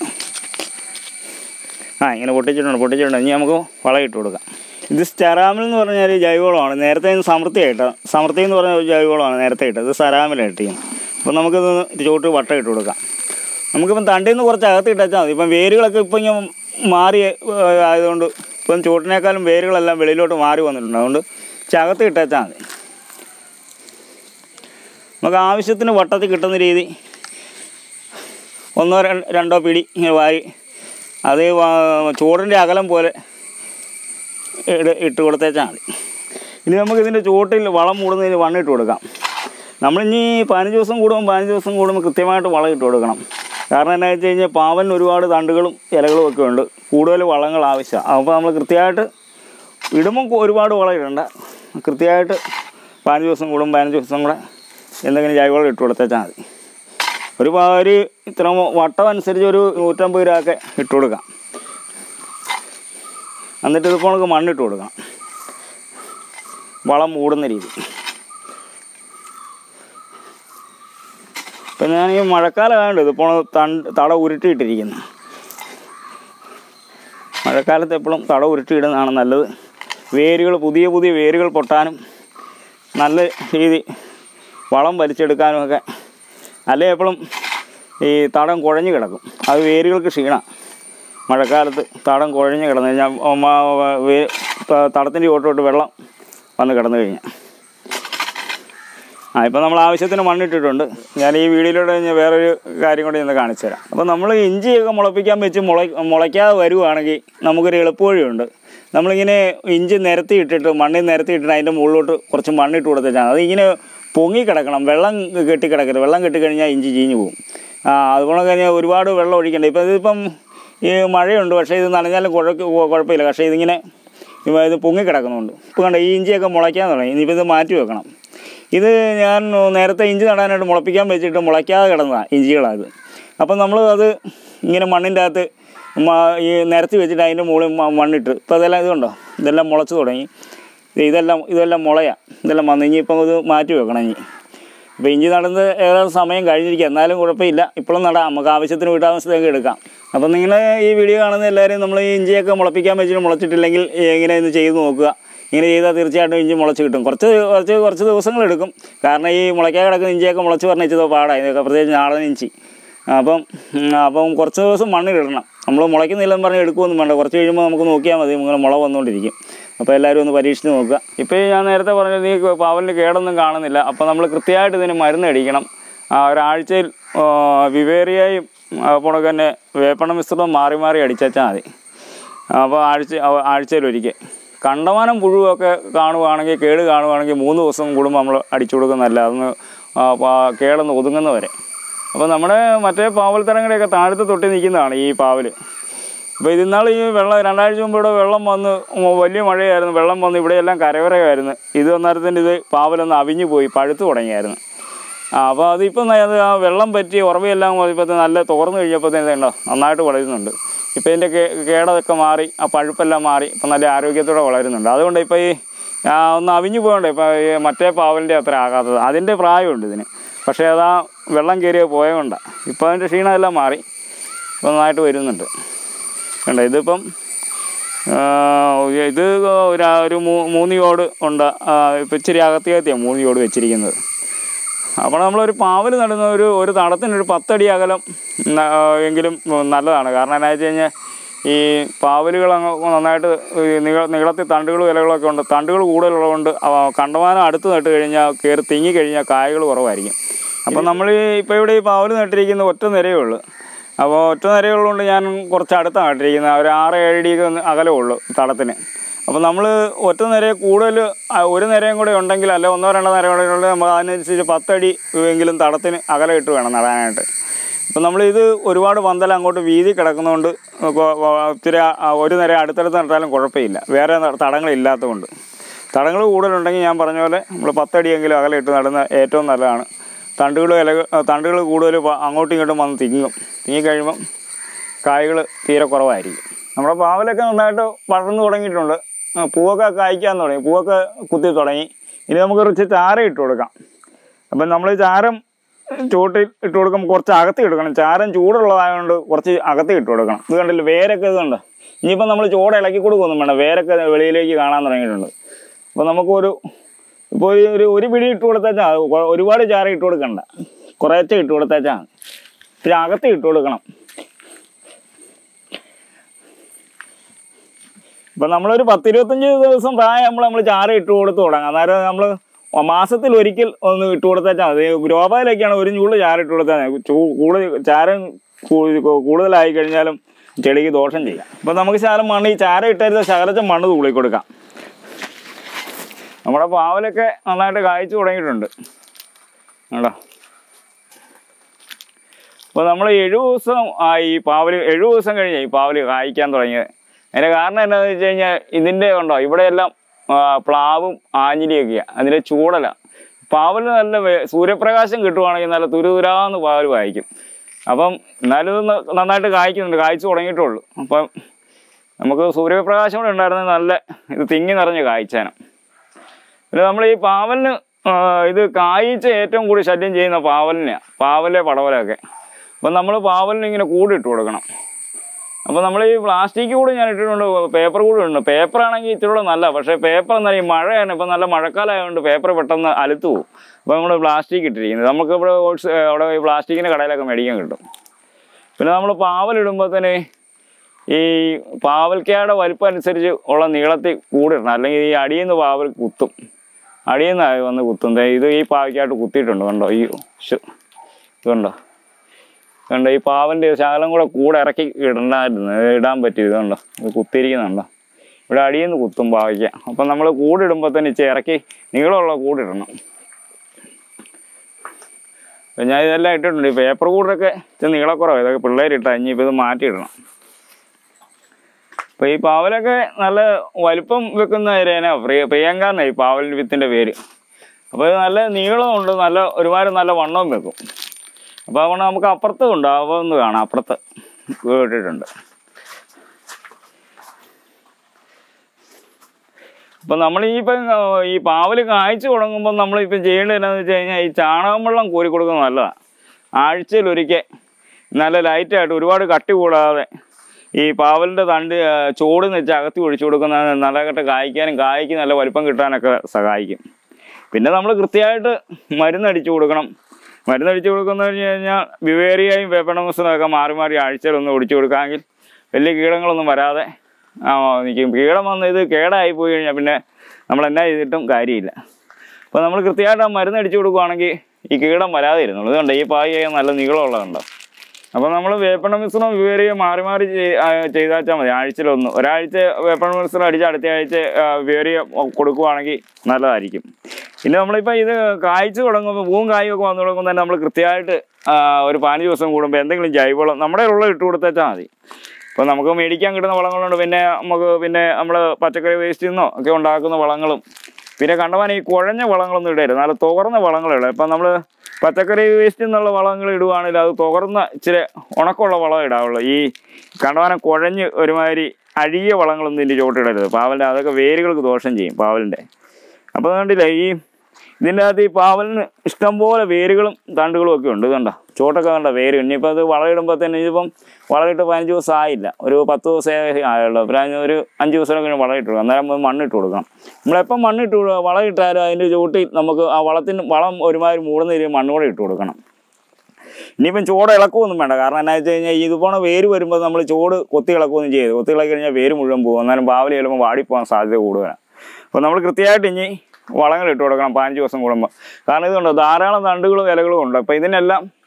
ഇങ്ങനെ പൊട്ടിച്ചിട്ടുണ്ട്. ഇനി നമുക്ക് വളം ഇട്ട് കൊടുക്കാം. ഇത് സ്റ്റെറാമിൽ എന്ന് പറഞ്ഞാൽ ജൈവവളമാണ്. നേരത്തെ സമൃദ്ധി എന്ന് പറഞ്ഞ ഒരു ജൈവവളമാണ് നേരത്തെ ഇട്ടത്. ഇത് സെറാമിലായിട്ട് ചെയ്യും. അപ്പോൾ നമുക്കിത് ചോട്ട് വട്ടം ഇട്ട് കൊടുക്കാം. നമുക്കിപ്പം തണ്ടിൽ നിന്ന് കുറച്ച് അകത്ത് ഇട്ടാൽ മതി. ഇപ്പം വേരുകളൊക്കെ ഇപ്പം ഇങ്ങനെ മാറി ആയതുകൊണ്ട് ഇപ്പം ചോട്ടിനേക്കാളും വേരുകളെല്ലാം വെളിയിലോട്ട് മാറി വന്നിട്ടുണ്ട്. അതുകൊണ്ട് ചകത്ത് ഇട്ടാൽ മതി. നമുക്ക് ആവശ്യത്തിന് വട്ടത്തിൽ കിട്ടുന്ന രീതി 1-2 പിടി ഇങ്ങനെ വാരി അത് ചോടിൻ്റെ അകലം പോലെ ഇട്ട് കൊടുത്തേച്ചാൽ മതി. ഇനി നമുക്കിതിൻ്റെ ചുവട്ടിൽ വളം മൂടുന്നതിന് മണ്ണിട്ട് കൊടുക്കാം. നമ്മളിനി 15 ദിവസം കൂടുമ്പോൾ കൃത്യമായിട്ട് വളം ഇട്ട് കൊടുക്കണം. കാരണം എന്താ വെച്ച് കഴിഞ്ഞാൽ പാവലിന് ഒരുപാട് തണ്ടുകളും ഇലകളും ഒക്കെ ഉണ്ട്. കൂടുതൽ വളങ്ങൾ ആവശ്യമാണ്. അപ്പോൾ നമ്മൾ കൃത്യമായിട്ട് ഇടുമ്പം ഒരുപാട് വളം ഇടണ്ട. കൃത്യമായിട്ട് 15 ദിവസം കൂടെ എന്തെങ്കിലും ജൈവവളം ഇട്ട് കൊടുത്തേച്ചാൽ മതി. ഒരു ഇത്ര വട്ടം അനുസരിച്ച് ഒരു 150 രൂപയൊക്കെ ഇട്ട് കൊടുക്കാം. എന്നിട്ട് ഇതിപ്പോൾ നമുക്ക് മണ്ണിട്ട് കൊടുക്കണം. വളം മൂടുന്ന രീതി. ഇപ്പം ഞാൻ ഈ മഴക്കാലമായതുകൊണ്ട് ഇതിപ്പോൾ തട ഉരുട്ടിയിട്ടിരിക്കുന്നു. മഴക്കാലത്ത് എപ്പോഴും തട ഉരുട്ടിയിടുന്നതാണ് നല്ലത്. പുതിയ വേരുകൾ പൊട്ടാനും നല്ല രീതി വളം വലിച്ചെടുക്കാനുമൊക്കെ. അല്ലേ എപ്പോഴും ഈ തടം കുഴഞ്ഞ് കിടക്കും. അത് വേരുകൾക്ക് ക്ഷീണമാണ്. മഴക്കാലത്ത് തടം കുഴഞ്ഞ് കിടന്നു കഴിഞ്ഞാൽ തടത്തിൻ്റെ ചോട്ടോട്ട് വെള്ളം വന്ന് കിടന്നു കഴിഞ്ഞാൽ. ഇപ്പം നമ്മൾ ആവശ്യത്തിന് മണ്ണിട്ടിട്ടുണ്ട്. ഞാൻ ഈ വീഡിയോയിലൂടെ കഴിഞ്ഞാൽ വേറൊരു കാര്യം കൂടി ഒന്ന് കാണിച്ചു തരാം. അപ്പോൾ നമ്മൾ ഇഞ്ചിയൊക്കെ മുളപ്പിക്കാൻ വെച്ച് മുളയ്ക്കാതെ വരുവാണെങ്കിൽ നമുക്കൊരു എളുപ്പവഴിയുണ്ട്. നമ്മളിങ്ങനെ ഇഞ്ചി മണ്ണിൽ നിരത്തിയിട്ടിട്ട് അതിൻ്റെ മുകളിലോട്ട് കുറച്ച് മണ്ണിട്ട് കൊടുത്തേച്ചാൽ അതിങ്ങനെ പൊങ്ങിക്കിടക്കണം. വെള്ളം കെട്ടിക്കിടക്കരുത്. വെള്ളം കെട്ടിക്കഴിഞ്ഞാൽ ഇഞ്ചി ചീഞ്ഞ് പോകും. അതുപോലെ കഴിഞ്ഞാൽ ഒരുപാട് വെള്ളം ഒഴിക്കണ്ട. ഇതിപ്പം ഈ മഴയുണ്ട്, പക്ഷേ ഇത് നനഞ്ഞാലും കുഴപ്പമില്ല. പക്ഷേ ഇതിങ്ങനെ ഇത് പൊങ്ങിക്കിടക്കുന്നുണ്ട്. ഇപ്പോൾ കണ്ട ഈ ഇഞ്ചിയൊക്കെ മുളയ്ക്കാൻ തുടങ്ങി. ഇനിയിപ്പോൾ ഇത് മാറ്റി വെക്കണം. ഇത് ഞാൻ നേരത്തെ ഇഞ്ചി നടാനായിട്ട് മുളപ്പിക്കാൻ വെച്ചിട്ട് മുളയ്ക്കാതെ കിടന്നതാണ് ഇഞ്ചികളത്. അപ്പം നമ്മൾ അത് ഇങ്ങനെ മണ്ണിൻ്റെ അകത്ത് ഈ നിരത്തി വെച്ചിട്ട് അതിൻ്റെ മുകളിൽ മണ്ണിട്ട് ഇപ്പോൾ അതെല്ലാം ഇതുണ്ടോ, ഇതെല്ലാം മുളച്ച് തുടങ്ങി. ഇതെല്ലാം മുളയാണ്. ഇതെല്ലാം വന്നു. ഇനിയിപ്പം ഇത് മാറ്റി വെക്കണം. ഇപ്പോൾ ഇഞ്ചി നടുന്നത് ഏതാണ്ട് സമയം കഴിഞ്ഞിരിക്കുക. എന്നാലും കുഴപ്പമില്ല, ഇപ്പോഴും നടാം. നമുക്ക് ആവശ്യത്തിന് വീട്ടാവശ്യത്തേക്ക് എടുക്കാം. അപ്പം നിങ്ങൾ ഈ വീഡിയോ കാണുന്ന എല്ലാവരും നമ്മൾ ഈ ഇഞ്ചിയൊക്കെ മുളപ്പിക്കാൻ വെച്ചിട്ട് മുളച്ചിട്ടില്ലെങ്കിൽ ഇങ്ങനെ ഇത് ചെയ്ത് നോക്കുക. ഇങ്ങനെ ചെയ്താൽ തീർച്ചയായിട്ടും ഇഞ്ചി മുളച്ച് കിട്ടും. കുറച്ച് ദിവസങ്ങളെടുക്കും. കാരണം ഈ മുളയ്ക്കാൻ കിടക്കുന്ന ഇഞ്ചിയൊക്കെ മുളച്ച് പറഞ്ഞാൽ ഇച്ചിരി പാടാണ്. ഇതൊക്കെ പ്രത്യേകിച്ച് നാടൻ ഇഞ്ചി. അപ്പം കുറച്ച് ദിവസം മണ്ണിലിടണം. നമ്മൾ മുളയ്ക്കുന്നില്ലെന്ന് പറഞ്ഞാൽ എടുക്കുമൊന്നും വേണ്ട. കുറച്ച് കഴിയുമ്പോൾ നമുക്ക് നോക്കിയാൽ മതി, ഇങ്ങനെ മുള വന്നുകൊണ്ടിരിക്കും. അപ്പോൾ എല്ലാവരും ഒന്ന് പരീക്ഷിച്ച് നോക്കുക. ഇപ്പോൾ ഞാൻ നേരത്തെ പറഞ്ഞത് ഈ പാവലിന് കേടൊന്നും കാണുന്നില്ല. അപ്പോൾ നമ്മൾ കൃത്യമായിട്ട് ഇതിന് മരുന്ന് അടിക്കണം. ഒരാഴ്ചയിൽ വിവേറിയയും അപ്പോൾ തന്നെ വേപ്പണ മിശ്രിതം മാറി അടിച്ചാൽ മതി. അപ്പോൾ ആഴ്ചയിലൊരിക്കൽ. കണ്ടമാനം പുഴുവൊക്കെ കാണുവാണെങ്കിൽ, കേട് കാണുവാണെങ്കിൽ 3 ദിവസം കൂടുമ്പോൾ നമ്മൾ അടിച്ചു കൊടുക്കുന്നതല്ല. അതൊന്ന് കേടൊന്ന് ഒതുങ്ങുന്നവരെ. അപ്പോൾ നമ്മുടെ മറ്റേ പാവൽ തരങ്ങളുടെയൊക്കെ താഴത്ത് തൊട്ടി നിൽക്കുന്നതാണ് ഈ പാവൽ. അപ്പോൾ ഇതിന്നാൾ ഈ വെള്ളം 2 ആഴ്ച മുമ്പ് ഇവിടെ വെള്ളം വന്ന് വലിയ മഴയായിരുന്നു. വെള്ളം വന്ന് ഇവിടെയെല്ലാം കരവരയായിരുന്നു. ഇത് വന്നേരത്തിൻ്റെ ഇത് പാവലൊന്ന് അവിഞ്ഞു പോയി പഴുത്ത് തുടങ്ങിയായിരുന്നു. അപ്പോൾ അതിപ്പം ആ വെള്ളം പറ്റി ഉറവയെല്ലാം ഇപ്പോഴത്തെ നല്ല തുറന്നു കഴിഞ്ഞപ്പോഴത്തേന് ഉണ്ടോ നന്നായിട്ട് വളരുന്നുണ്ട്. ഇപ്പോൾ ഇതിൻ്റെ കേടതൊക്കെ മാറി, ആ പഴുപ്പെല്ലാം മാറി, ഇപ്പം നല്ല ആരോഗ്യത്തോടെ വളരുന്നുണ്ട്. അതുകൊണ്ട് ഇപ്പോൾ ഈ ഒന്ന് അവിഞ്ഞു പോകണ്ടേ, ഇപ്പോൾ ഈ മറ്റേ പാവലിൻ്റെ അത്ര ആകാത്തത്. അതിൻ്റെ പ്രായമുണ്ട് ഇതിന്. പക്ഷേ അതാ വെള്ളം കയറിയ പോയതുകൊണ്ടാണ്. ഇപ്പോൾ അതിൻ്റെ ക്ഷീണമെല്ലാം മാറി ഇപ്പം നന്നായിട്ട് വരുന്നുണ്ട്. കണ്ടോ, ഇതിപ്പം ഇത് ഒരു 3 യോട് ഉണ്ട്. ഇപ്പം ഇച്ചിരി അകത്തിയാണ് 3 യോട് വെച്ചിരിക്കുന്നത്. അപ്പോൾ നമ്മളൊരു പാവൽ നടുന്ന ഒരു തടത്തിനൊരു 10 അടി അകലം എങ്കിലും നല്ലതാണ്. കാരണം എന്താ വെച്ച് കഴിഞ്ഞാൽ ഈ പാവലുകൾ നന്നായിട്ട് നീളത്തിൽ തണ്ടുകളും ഇലകളൊക്കെ ഉണ്ട്. തണ്ടുകൾ കൂടുതലുള്ളതുകൊണ്ട് കണ്ടമാനം അടുത്ത് നട്ട് കഴിഞ്ഞാൽ കയറി തിങ്ങിക്കഴിഞ്ഞാൽ കായകൾ കുറവായിരിക്കും. അപ്പം നമ്മൾ ഇപ്പോൾ ഇവിടെ ഈ പാവൽ നട്ടിരിക്കുന്ന ഒറ്റ നിരയേ ഉള്ളൂ. അപ്പോൾ ഒറ്റ നിരയുള്ളതുകൊണ്ട് ഞാൻ കുറച്ച് അടുത്താണ് നട്ടിരിക്കുന്നത്. ഒരു 6-7 അടിയൊക്കെ അകലമുള്ളൂ തടത്തിന്. അപ്പോൾ നമ്മൾ ഒറ്റ നിരയെ കൂടുതൽ ഒരു നിരയും കൂടെ ഉണ്ടെങ്കിൽ, അല്ല 1-2 നിര കൂടെ ഉണ്ടെങ്കിൽ നമ്മൾ അതിനനുസരിച്ച് 10 അടി എങ്കിലും തടത്തിന് അകലം ഇട്ട് വേണം നടാനായിട്ട്. അപ്പോൾ നമ്മളിത് ഒരുപാട് പന്തൽ അങ്ങോട്ട് വീതി കിടക്കുന്നതുകൊണ്ട് ഇത്തിരി ഒരു നിര അടുത്തടുത്ത് നട്ടാലും കുഴപ്പമില്ല, വേറെ തടങ്ങളില്ലാത്തതുകൊണ്ട്. തടങ്ങൾ കൂടുതലുണ്ടെങ്കിൽ ഞാൻ പറഞ്ഞ പോലെ നമ്മൾ 10 അടിയെങ്കിലും അകലം ഇട്ട് നടുന്ന ഏറ്റവും നല്ലതാണ്. തണ്ടുകൾ കൂടുതൽ അങ്ങോട്ടും ഇങ്ങോട്ടും വന്ന് തിങ്ങിക്കഴിയുമ്പം കായ്കൾ തീരെ കുറവായിരിക്കും. നമ്മുടെ പാവലൊക്കെ നന്നായിട്ട് വളർന്നു തുടങ്ങിയിട്ടുണ്ട്. പൂവൊക്കെ കായ്ക്കാൻ തുടങ്ങി, പൂവൊക്കെ കുത്തി തുടങ്ങി. ഇനി നമുക്ക് കുറച്ച് ചാരം ഇട്ട് കൊടുക്കാം. അപ്പം നമ്മൾ ചാരം ചുവട്ടിൽ ഇട്ട് കൊടുക്കുമ്പോൾ കുറച്ച് അകത്തി എടുക്കണം. ചാരം ചൂടുള്ളതായതുകൊണ്ട് കുറച്ച് അകത്തി ഇട്ട് കൊടുക്കണം. ഇത് കണ്ടില്ല, വേരൊക്കെ ഇതുണ്ട്. ഇനിയിപ്പോൾ നമ്മൾ ചൂട് ഇളക്കി കൊടുക്കൊന്നും വേണ്ട, വേരൊക്കെ വെളിയിലേക്ക് കാണാൻ തുടങ്ങിയിട്ടുണ്ട്. അപ്പോൾ നമുക്കൊരു ഇപ്പോൾ ഒരു പിടി ഇട്ട് കൊടുത്തേച്ചാൽ ഒരുപാട് ചാരം ഇട്ട് കൊടുക്കണ്ട, കുറേശ്ശെ ഇട്ട് കൊടുത്തേച്ചാൽ. പിന്നെ അകത്തി ഇട്ട് കൊടുക്കണം. ഇപ്പം നമ്മളൊരു 10-25 ദിവസം പ്രായമാകുമ്പോൾ നമ്മൾ ചാരം ഇട്ട് കൊടുത്ത് തുടങ്ങാം. അന്നേരം നമ്മൾ മാസത്തിൽ ഒരിക്കൽ ഒന്ന് ഇട്ട് കൊടുത്തേച്ചാൽ മതി. ഗ്രോബായിലൊക്കെയാണ് ഒരു ചൂട് ചാരം ഇട്ട് കൊടുത്താൽ മതി. ചാരം കൂടുതലായി കഴിഞ്ഞാലും ചെടിക്ക് ദോഷം ചെയ്യാം. അപ്പോൾ നമുക്ക് ശകലം മണ്ണ്, ഈ ചാരം ഇട്ടരുത് ശകലച്ച മണ്ണ് തൂളി കൊടുക്കാം. നമ്മുടെ പാവലൊക്കെ നന്നായിട്ട് കായ്ച്ചു തുടങ്ങിയിട്ടുണ്ട് കേട്ടോ. അപ്പോൾ നമ്മൾ 7 ദിവസം ആയി പാവൽ, 7 ദിവസം കഴിഞ്ഞാൽ ഈ പാവൽ കായ്ക്കാൻ തുടങ്ങിയത്. അതിൻ്റെ കാരണം എന്താണെന്ന് വെച്ച് കഴിഞ്ഞാൽ ഇതിൻ്റെ ഉണ്ടോ ഇവിടെയെല്ലാം പ്ലാവും ആഞ്ഞിലിയൊക്കെയാണ്, അതിൻ്റെ ചൂടല. പാവലിന് നല്ല സൂര്യപ്രകാശം കിട്ടുവാണെങ്കിൽ നല്ല തുരുതുരാന്ന് പാവൽ കായ്ക്കും. അപ്പം എന്നാലും ഇത് നന്നായിട്ട് കായ്ക്കുന്നുണ്ട്, കായ്ച്ചു തുടങ്ങിയിട്ടുള്ളൂ. അപ്പം നമുക്ക് സൂര്യപ്രകാശം കൂടെ ഉണ്ടായിരുന്നെങ്കിൽ നല്ല ഇത് തിങ്ങി നിറഞ്ഞ് കായ്ച്ചാനും. പിന്നെ നമ്മൾ ഈ പാവലിന് ഇത് കായ്ച്ച ഏറ്റവും കൂടി ശല്യം ചെയ്യുന്ന പാവലിനെയാണ്, പാവലെ പടവലൊക്കെ. അപ്പം നമ്മൾ പാവലിന് ഇങ്ങനെ കൂടിട്ട് കൊടുക്കണം. അപ്പോൾ നമ്മൾ ഈ പ്ലാസ്റ്റിക് കൂട് ഞാൻ ഇട്ടിട്ടുണ്ട്, പേപ്പർ കൂടെ ഉണ്ട്. പേപ്പറാണെങ്കിൽ ഇച്ചിരി നല്ല, പക്ഷേ പേപ്പർ എന്നാൽ ഈ മഴയാണ്, ഇപ്പം നല്ല മഴക്കാലമായതുകൊണ്ട് പേപ്പർ പെട്ടെന്ന് അലുത്തു പോകും. അപ്പോൾ നമ്മൾ പ്ലാസ്റ്റിക് ഇട്ടിരിക്കുന്നത് നമുക്ക് ഇവിടെ അവിടെ ഈ പ്ലാസ്റ്റിക്കിൻ്റെ കടയിലൊക്കെ മേടിക്കാൻ കിട്ടും. പിന്നെ നമ്മൾ പാവലിടുമ്പോൾ തന്നെ ഈ പാവൽക്കയുടെ വലിപ്പം അനുസരിച്ച് ഉള്ള നീളത്തിൽ കൂടിടണം, അല്ലെങ്കിൽ ഈ അടിയിൽ നിന്ന് പാവൽ കുത്തും, അടിയിൽ നിന്ന് വന്ന് കുത്തും. ഇത് ഈ പാവയ്ക്കായിട്ട് കുത്തിയിട്ടുണ്ട് കണ്ടോ, ഈ ഇതുണ്ടോ കണ്ടോ, ഈ പാവലിൻ്റെ ശകലം കൂടെ ഇറക്കി ഇടാൻ പറ്റിയത് കണ്ടോ, ഇത് കുത്തിയിരിക്കുന്നുണ്ടോ, ഇവിടെ അടിയിൽ നിന്ന് കുത്തും പാവയ്ക്ക. അപ്പം നമ്മൾ കൂടിടുമ്പോൾ തന്നെ ഇറക്കി നീളമുള്ള കൂടിടണം. അപ്പം ഞാൻ ഇതെല്ലാം ഇട്ടിട്ടുണ്ട്. ഈ പേപ്പർ കൂടൊക്കെ നീളക്കുറവ്, ഇതൊക്കെ പിള്ളേരിട്ടാൽ ഇനിയിപ്പോൾ ഇത് മാറ്റിയിടണം. അപ്പോൾ ഈ പാവലൊക്കെ നല്ല വലിപ്പം വെക്കുന്ന ഇരേനാ പ്രിയങ്ക എന്നാണ് ഈ പാവലിൻ്റെ വിത്തിൻ്റെ പേര്. അപ്പോൾ ഇത് നല്ല നീളമുണ്ട്, ഒരുപാട് നല്ല വണ്ണവും വെക്കും. അപ്പോൾ അതുകൊണ്ട് നമുക്ക് അപ്പുറത്ത് ഉണ്ടാവുമെന്ന് കാണാം, അപ്പുറത്ത് ഇട്ടിട്ടുണ്ട്. അപ്പം നമ്മളിപ്പം ഈ പാവൽ കായ്ച്ചു തുടങ്ങുമ്പോൾ നമ്മളിപ്പം ചെയ്യേണ്ടത് എന്താണെന്ന് വെച്ച് കഴിഞ്ഞാൽ ഈ ചാണകം വെള്ളം കോരി കൊടുക്കുന്നത് നല്ലതാണ്. ആഴ്ചയിലൊരിക്കൽ നല്ല ലൈറ്റായിട്ട് ഒരുപാട് കട്ടി കൂടാതെ ഈ പാവലിൻ്റെ തണ്ട് ചോടെന്ന് വെച്ച് അകത്തി ഒഴിച്ചു കൊടുക്കുന്നത് നല്ലതായിട്ട് കായ്ക്കാനും കായ്ക്ക് നല്ല വലിപ്പം കിട്ടാനൊക്കെ സഹായിക്കും. പിന്നെ നമ്മൾ കൃത്യമായിട്ട് മരുന്നടിച്ചു കൊടുക്കണം. മരുന്നടിച്ചു കൊടുക്കുന്നത് വെച്ച് കഴിഞ്ഞാൽ വിവേറിയായും വേപ്പണമസനൊക്കെ മാറി മാറി ആഴ്ചയിലൊന്ന് ഒടിച്ചു കൊടുക്കാമെങ്കിൽ വലിയ കീടങ്ങളൊന്നും വരാതെ നിൽക്കും. കീടം വന്ന് ഇത് കേടായി പോയി കഴിഞ്ഞാൽ പിന്നെ നമ്മൾ എന്നാ ചെയ്തിട്ടും കാര്യമില്ല. അപ്പോൾ നമ്മൾ കൃത്യമായിട്ട് ആ മരുന്നടിച്ചു കൊടുക്കുകയാണെങ്കിൽ ഈ കീടം വരാതെ ഇരുന്നുള്ളൂ. ഇതുണ്ട് ഈ പായ നല്ല നീളമുള്ളതുണ്ടോ. അപ്പോൾ നമ്മൾ വേപ്പണ മിശ്രണം വിവേറിയെ മാറി മാറി ചെയ്താച്ചാൽ മതി. ആഴ്ചയിലൊന്ന്, ഒരാഴ്ച വേപ്പണ മിശ്രണം അടിച്ച് അടുത്ത ആഴ്ച വിവേറിയെ കൊടുക്കുകയാണെങ്കിൽ നല്ലതായിരിക്കും. പിന്നെ നമ്മളിപ്പോൾ ഇത് കായ്ച്ചു തുടങ്ങുമ്പോൾ പൂവും കായൊക്കെ വന്നു തുടങ്ങുമ്പോൾ തന്നെ നമ്മൾ കൃത്യമായിട്ട് ഒരു 15 ദിവസം കൂടുമ്പോൾ എന്തെങ്കിലും ജൈവവളം നമ്മുടെ ഉള്ള ഇട്ട് കൊടുത്തേച്ചാൽ മതി. ഇപ്പോൾ നമുക്ക് മേടിക്കാൻ കിട്ടുന്ന വളങ്ങളുണ്ട്, പിന്നെ നമ്മൾ പച്ചക്കറി വേസ്റ്റിൽ നിന്നോ ഒക്കെ ഉണ്ടാക്കുന്ന വളങ്ങളും, പിന്നെ കണ്ടമാനം ഈ കുഴഞ്ഞ വളങ്ങളൊന്നും ഇടരുത്, നല്ല തുറന്ന വളങ്ങളുള്ള. ഇപ്പം നമ്മൾ പച്ചക്കറി വേസ്റ്റിൽ നിന്നുള്ള വളങ്ങൾ ഇടുവാണെങ്കിൽ അത് തുറന്ന ഇച്ചിരി ഉണക്കമുള്ള വളം ഇടാവുള്ളൂ. ഈ കണ്ടമാനം കുഴഞ്ഞ് ഒരുമാതിരി അഴുകിയ വളങ്ങളൊന്നും ഇതിൻ്റെ ചോട്ടിടരുത്. പാവലിൻ്റെ അതൊക്കെ വേരുകൾക്ക് ദോഷം ചെയ്യും പാവലിൻ്റെ. അപ്പോൾ കണ്ടില്ലേ ഇതിൻ്റെ അകത്ത് ഈ പാവലിന് ഇഷ്ടംപോലെ വേരുകളും തണ്ടുകളും ഒക്കെ ഉണ്ട്. ഇതുണ്ടോ ചോട്ടൊക്കെ കണ്ട വേര്. ഇനിയിപ്പോൾ അത് വളമിടുമ്പോൾ തന്നെ ഇതിപ്പം വളമിട്ട് 15 ദിവസം ആയില്ല, ഒരു 10 ദിവസമേ ആയുള്ളൂ. ഒരു 5 ദിവസമൊക്കെ വളമിട്ട് കൊടുക്കും. അന്നേരം മണ്ണിട്ട് കൊടുക്കണം. നമ്മളെപ്പം മണ്ണിട്ട് വളമിട്ടാലും അതിൻ്റെ ചൂട്ടിൽ നമുക്ക് ആ വളം ഒരുമാതിരി മൂടുന്ന രീതിയിൽ മണ്ണുകൂടെ ഇട്ട് കൊടുക്കണം. ഇനിയിപ്പം ചോട് ഇളക്കുകയൊന്നും വേണ്ട. കാരണം എന്നാ വെച്ച് കഴിഞ്ഞാൽ ഇതുപോലെ വേര് വരുമ്പോൾ നമ്മൾ ചോട് കൊത്തി ഇളക്കുകയൊന്നും ചെയ്ത്, കൊത്തി ഇളക്കി കഴിഞ്ഞാൽ വേര് മുഴുവൻ പോകും. എന്നാലും പാവൽ ചിലപ്പോൾ വാടിപ്പോകാൻ സാധ്യത കൂടുതലാണ്. അപ്പോൾ നമ്മൾ കൃത്യമായിട്ട് ഇനി വളങ്ങൾ ഇട്ട് കൊടുക്കണം 15 ദിവസം കൂടുമ്പോൾ. കാരണം ഇതുണ്ട് ധാരാളം തണ്ടുകളും ഇലകളും ഉണ്ട്. അപ്പോൾ ഇതിനെല്ലാം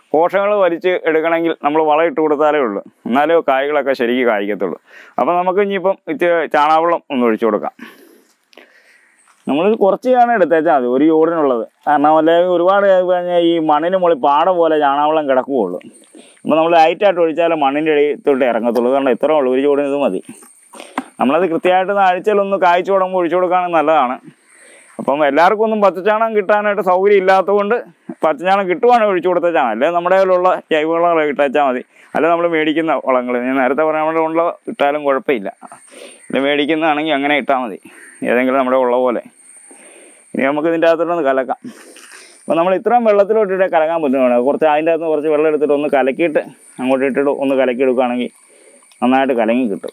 പോഷകങ്ങൾ വലിച്ച് എടുക്കണമെങ്കിൽ നമ്മൾ വളം ഇട്ട് കൊടുത്താലേ ഉള്ളൂ, എന്നാലേ കായ്കളൊക്കെ ശരിക്കും കായ്ക്കത്തുള്ളൂ. അപ്പോൾ നമുക്ക് ഇനിയിപ്പം ചാണകവെള്ളം ഒന്ന് ഒഴിച്ചു കൊടുക്കാം. നമ്മൾ കുറച്ച് ചാണകം എടുത്തേച്ചാൽ മതി, ഒരു ജോഡിനുള്ളത്. കാരണം അല്ലെങ്കിൽ ഒരുപാട് കഴിഞ്ഞാൽ ഈ മണ്ണിന് മുകളിൽ പാട പോലെ ചാണകവെള്ളം കിടക്കുകയുള്ളൂ. അപ്പോൾ നമ്മൾ ലൈറ്റായിട്ട് ഒഴിച്ചാൽ മണ്ണിൻ്റെ ഇടയിലോട്ട് ഇറങ്ങത്തുള്ളൂ. കാരണം ഇത്രേ ഉള്ളൂ, ഒരു ജോഡിന് ഇത് മതി. നമ്മളത് കൃത്യമായിട്ട് ആഴ്ചയിലൊന്ന് കായ്ച്ചു തുടങ്ങുമ്പോൾ ഒഴിച്ചു കൊടുക്കുകയാണെങ്കിൽ നല്ലതാണ്. അപ്പം എല്ലാവർക്കും ഒന്നും പച്ചച്ചാണകം കിട്ടാനായിട്ട് സൗകര്യം ഇല്ലാത്തതുകൊണ്ട് പച്ചച്ചാണകം കിട്ടുവാണെങ്കിൽ ഒഴിച്ചു കൊടുത്തേച്ചാൽ മതി. അല്ലെങ്കിൽ നമ്മുടെ കയ്യിലുള്ള ജൈവവളങ്ങൾ ഇട്ടേച്ചാൽ മതി. അല്ലെങ്കിൽ നമ്മൾ മേടിക്കുന്ന വളങ്ങൾ, ഞാൻ നേരത്തെ പറഞ്ഞ നമ്മുടെ ഉള്ള ഇട്ടാലും കുഴപ്പമില്ല. ഇത് മേടിക്കുന്നതാണെങ്കിൽ അങ്ങനെ ഇട്ടാൽ മതി, ഏതെങ്കിലും നമ്മുടെ ഉള്ള പോലെ. ഇനി നമുക്ക് ഇതിൻ്റെ അകത്തോട്ടൊന്ന് കലക്കാം. അപ്പോൾ നമ്മൾ ഇത്രയും വെള്ളത്തിലോട്ടിട്ട് കലക്കാൻ പറ്റുന്നതാണ്. കുറച്ച് അതിൻ്റെ അകത്ത് കുറച്ച് വെള്ളം എടുത്തിട്ട് ഒന്ന് കലക്കിയിട്ട് അങ്ങോട്ട് ഇട്ടിട്ട് ഒന്ന് കലക്കി എടുക്കുകയാണെങ്കിൽ നന്നായിട്ട് കലങ്ങി കിട്ടും.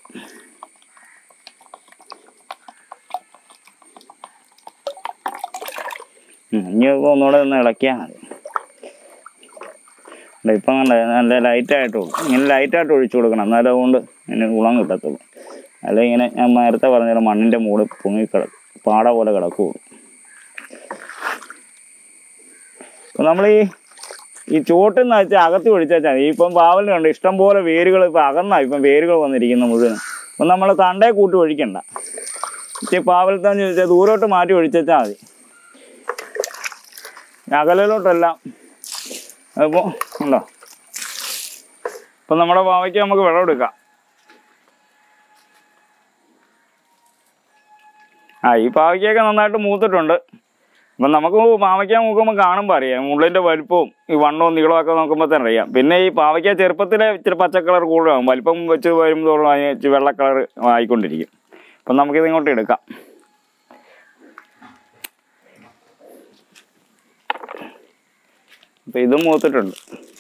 ഇനി ഒന്നുകൂടെ ഒന്ന് ഇളക്കിയാൽ മതി. ഇപ്പം നല്ല ലൈറ്റായിട്ട് ഇങ്ങനെ ലൈറ്റായിട്ട് ഒഴിച്ചു കൊടുക്കണം, എന്നാലും അതുകൊണ്ട് അതിന് ഗുണം കിട്ടത്തുള്ളൂ. അല്ലെങ്കിൽ ഇങ്ങനെ ഞാൻ നേരത്തെ പറഞ്ഞാൽ മണ്ണിൻ്റെ മുകളിൽ പാട പോലെ കിടക്കുകയുള്ളൂ. അപ്പോൾ നമ്മൾ ഈ ചോട്ടിൽ നിന്ന് വെച്ചാൽ അകത്തി ഒഴിച്ചാൽ ഇപ്പം പാവലിനുണ്ട് ഇഷ്ടംപോലെ വേരുകൾ, ഇപ്പം അകന്നാണ് ഇപ്പം വേരുകൾ വന്നിരിക്കുന്നത് മുഴുവനും. അപ്പം നമ്മൾ തണ്ടേ കൂട്ടി ഒഴിക്കണ്ട, പാവലത്താന്ന് ചോദിച്ചാൽ ദൂരോട്ട് മാറ്റി ഒഴിച്ചാൽ മതി, അകലിലോട്ടെല്ലാം. അപ്പോൾ ഉണ്ടോ, ഇപ്പം നമ്മുടെ പാവയ്ക്ക് നമുക്ക് വെള്ളം എടുക്കാം. ഈ പാവയ്ക്കൊക്കെ നന്നായിട്ട് മൂത്തിട്ടുണ്ട്. അപ്പം നമുക്ക് പാവയ്ക്ക നോക്കുമ്പോൾ കാണുമ്പോൾ അറിയാം ഉള്ളിൻ്റെ വലുപ്പവും ഈ വണ്ണവും നീളമൊക്കെ നോക്കുമ്പോൾ തന്നെ അറിയാം. പിന്നെ ഈ പാവയ്ക്ക ചെറുപ്പത്തിലെ ഇച്ചിരി പച്ച കളർ കൂടുതലാകും, വലിപ്പം വെച്ച് വരുമ്പോഴും അതിന് ഇച്ചിരി വെള്ള കളർ ആയിക്കൊണ്ടിരിക്കും. അപ്പം നമുക്കിത് ഇങ്ങോട്ട് എടുക്കാം. അപ്പം ഇതും മൂത്തിട്ടുണ്ട്.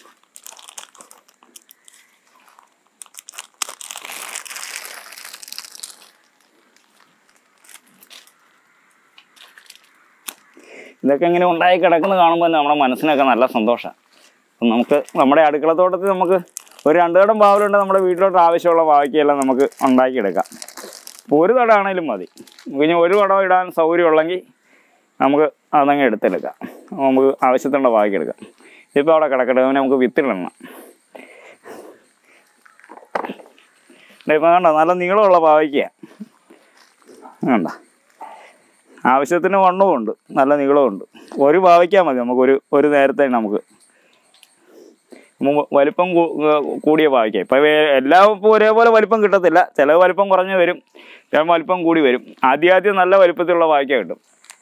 ഇതൊക്കെ ഇങ്ങനെ ഉണ്ടായി കിടക്കുന്നത് കാണുമ്പോൾ നമ്മുടെ മനസ്സിനൊക്കെ നല്ല സന്തോഷമാണ്. അപ്പം നമുക്ക് നമ്മുടെ അടുക്കളത്തോട്ടത്തിൽ നമുക്ക് ഒരു 2 തടം പാവലുണ്ട്, നമ്മുടെ വീട്ടിലോട്ട് ആവശ്യമുള്ള പാവയ്ക്കെല്ലാം നമുക്ക് ഉണ്ടാക്കിയെടുക്കാം. അപ്പോൾ ഒരു തടമാണേലും മതി. ഇനി ഒരു തടം ഇടാൻ സൗകര്യമുള്ളെങ്കിൽ നമുക്ക് അതങ്ങ് എടുത്തെടുക്കാം, നമുക്ക് ആവശ്യത്തിനുള്ള പാവയ്ക്കെടുക്കാം. ഇതിപ്പോൾ അവിടെ കിടക്കട്ടെ, അതിന് നമുക്ക് വിത്തിടണം. ഇപ്പം കണ്ടോ, നല്ല നീളമുള്ള പാവയ്ക്കയാണ് കണ്ട, ആവശ്യത്തിന് വണ്ണവും ഉണ്ട്, നല്ല നീളമുണ്ട്. ഒരു പാവയ്ക്കാൻ മതി നമുക്ക് ഒരു നേരത്തെ നമുക്ക് വലിപ്പം കൂടിയ പാവയ്ക്ക. ഇപ്പം എല്ലാം ഇപ്പോൾ ഒരേപോലെ വലിപ്പം കിട്ടത്തില്ല, ചില വലിപ്പം കുറഞ്ഞ് വരും, ചില വലിപ്പം കൂടി വരും. ആദ്യം നല്ല വലിപ്പത്തിലുള്ള പാവയ്ക്ക കിട്ടും.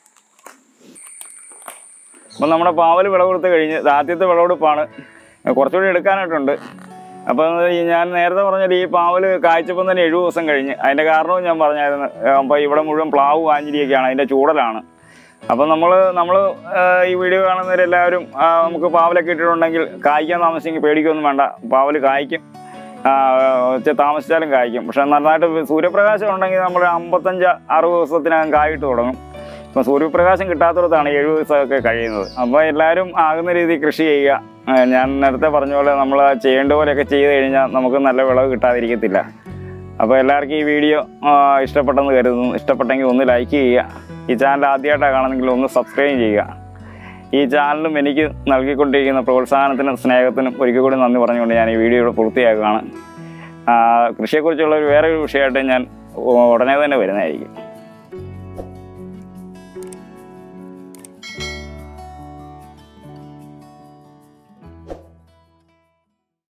അപ്പം നമ്മുടെ പാവൽ വിളവെടുത്ത് കഴിഞ്ഞ് ആദ്യത്തെ വിളവെടുപ്പാണ്, കുറച്ചുകൂടി എടുക്കാനായിട്ടുണ്ട്. അപ്പം ഞാൻ നേരത്തെ പറഞ്ഞാൽ ഈ പാവൽ കായ്ച്ചപ്പം തന്നെ 70 ദിവസം കഴിഞ്ഞ്. അതിൻ്റെ കാരണവും ഞാൻ പറഞ്ഞായിരുന്നു. അപ്പോൾ ഇവിടെ മുഴുവൻ പ്ലാവ് കാഞ്ഞിരിയൊക്കെയാണ്, അതിൻ്റെ ചൂടലാണ്. അപ്പം നമ്മൾ ഈ വീഡിയോ കാണുന്നവരെല്ലാവരും നമുക്ക് പാവലൊക്കെ ഇട്ടിട്ടുണ്ടെങ്കിൽ കായ്ക്കാൻ താമസിച്ചെങ്കിൽ പേടിക്കൊന്നും വേണ്ട, പാവൽ കായ്ക്കും, താമസിച്ചാലും കായ്ക്കും. പക്ഷെ നന്നായിട്ട് സൂര്യപ്രകാശം ഉണ്ടെങ്കിൽ നമ്മൾ 55-60 ദിവസത്തിനകം കായിട്ട് തുടങ്ങും. ഇപ്പം സൂര്യപ്രകാശം കിട്ടാത്തടത്താണ് 70 ദിവസമൊക്കെ കഴിയുന്നത്. അപ്പോൾ എല്ലാവരും ആകുന്ന രീതിയിൽ കൃഷി ചെയ്യുക. ഞാൻ നേരത്തെ പറഞ്ഞ പോലെ നമ്മൾ ചെയ്യേണ്ട പോലെയൊക്കെ ചെയ്ത് കഴിഞ്ഞാൽ നമുക്ക് നല്ല വിളവ് കിട്ടാതിരിക്കത്തില്ല. അപ്പോൾ എല്ലാവർക്കും ഈ വീഡിയോ ഇഷ്ടപ്പെട്ടെന്ന് കരുതുന്നു. ഇഷ്ടപ്പെട്ടെങ്കിൽ ഒന്ന് ലൈക്ക് ചെയ്യുക. ഈ ചാനൽ ആദ്യമായിട്ടാണ് കാണുന്നെങ്കിൽ ഒന്ന് സബ്സ്ക്രൈബ് ചെയ്യുക. ഈ ചാനലും എനിക്ക് നൽകിക്കൊണ്ടിരിക്കുന്ന പ്രോത്സാഹനത്തിനും സ്നേഹത്തിനും ഒരിക്കൽ കൂടി നന്ദി പറഞ്ഞുകൊണ്ട് ഞാൻ ഈ വീഡിയോ ഇവിടെ പൂർത്തിയാക്കുകയാണ്. കൃഷിയെക്കുറിച്ചുള്ള വേറൊരു വിഷയമായിട്ട് ഞാൻ ഉടനെ തന്നെ വരുന്നതായിരിക്കും.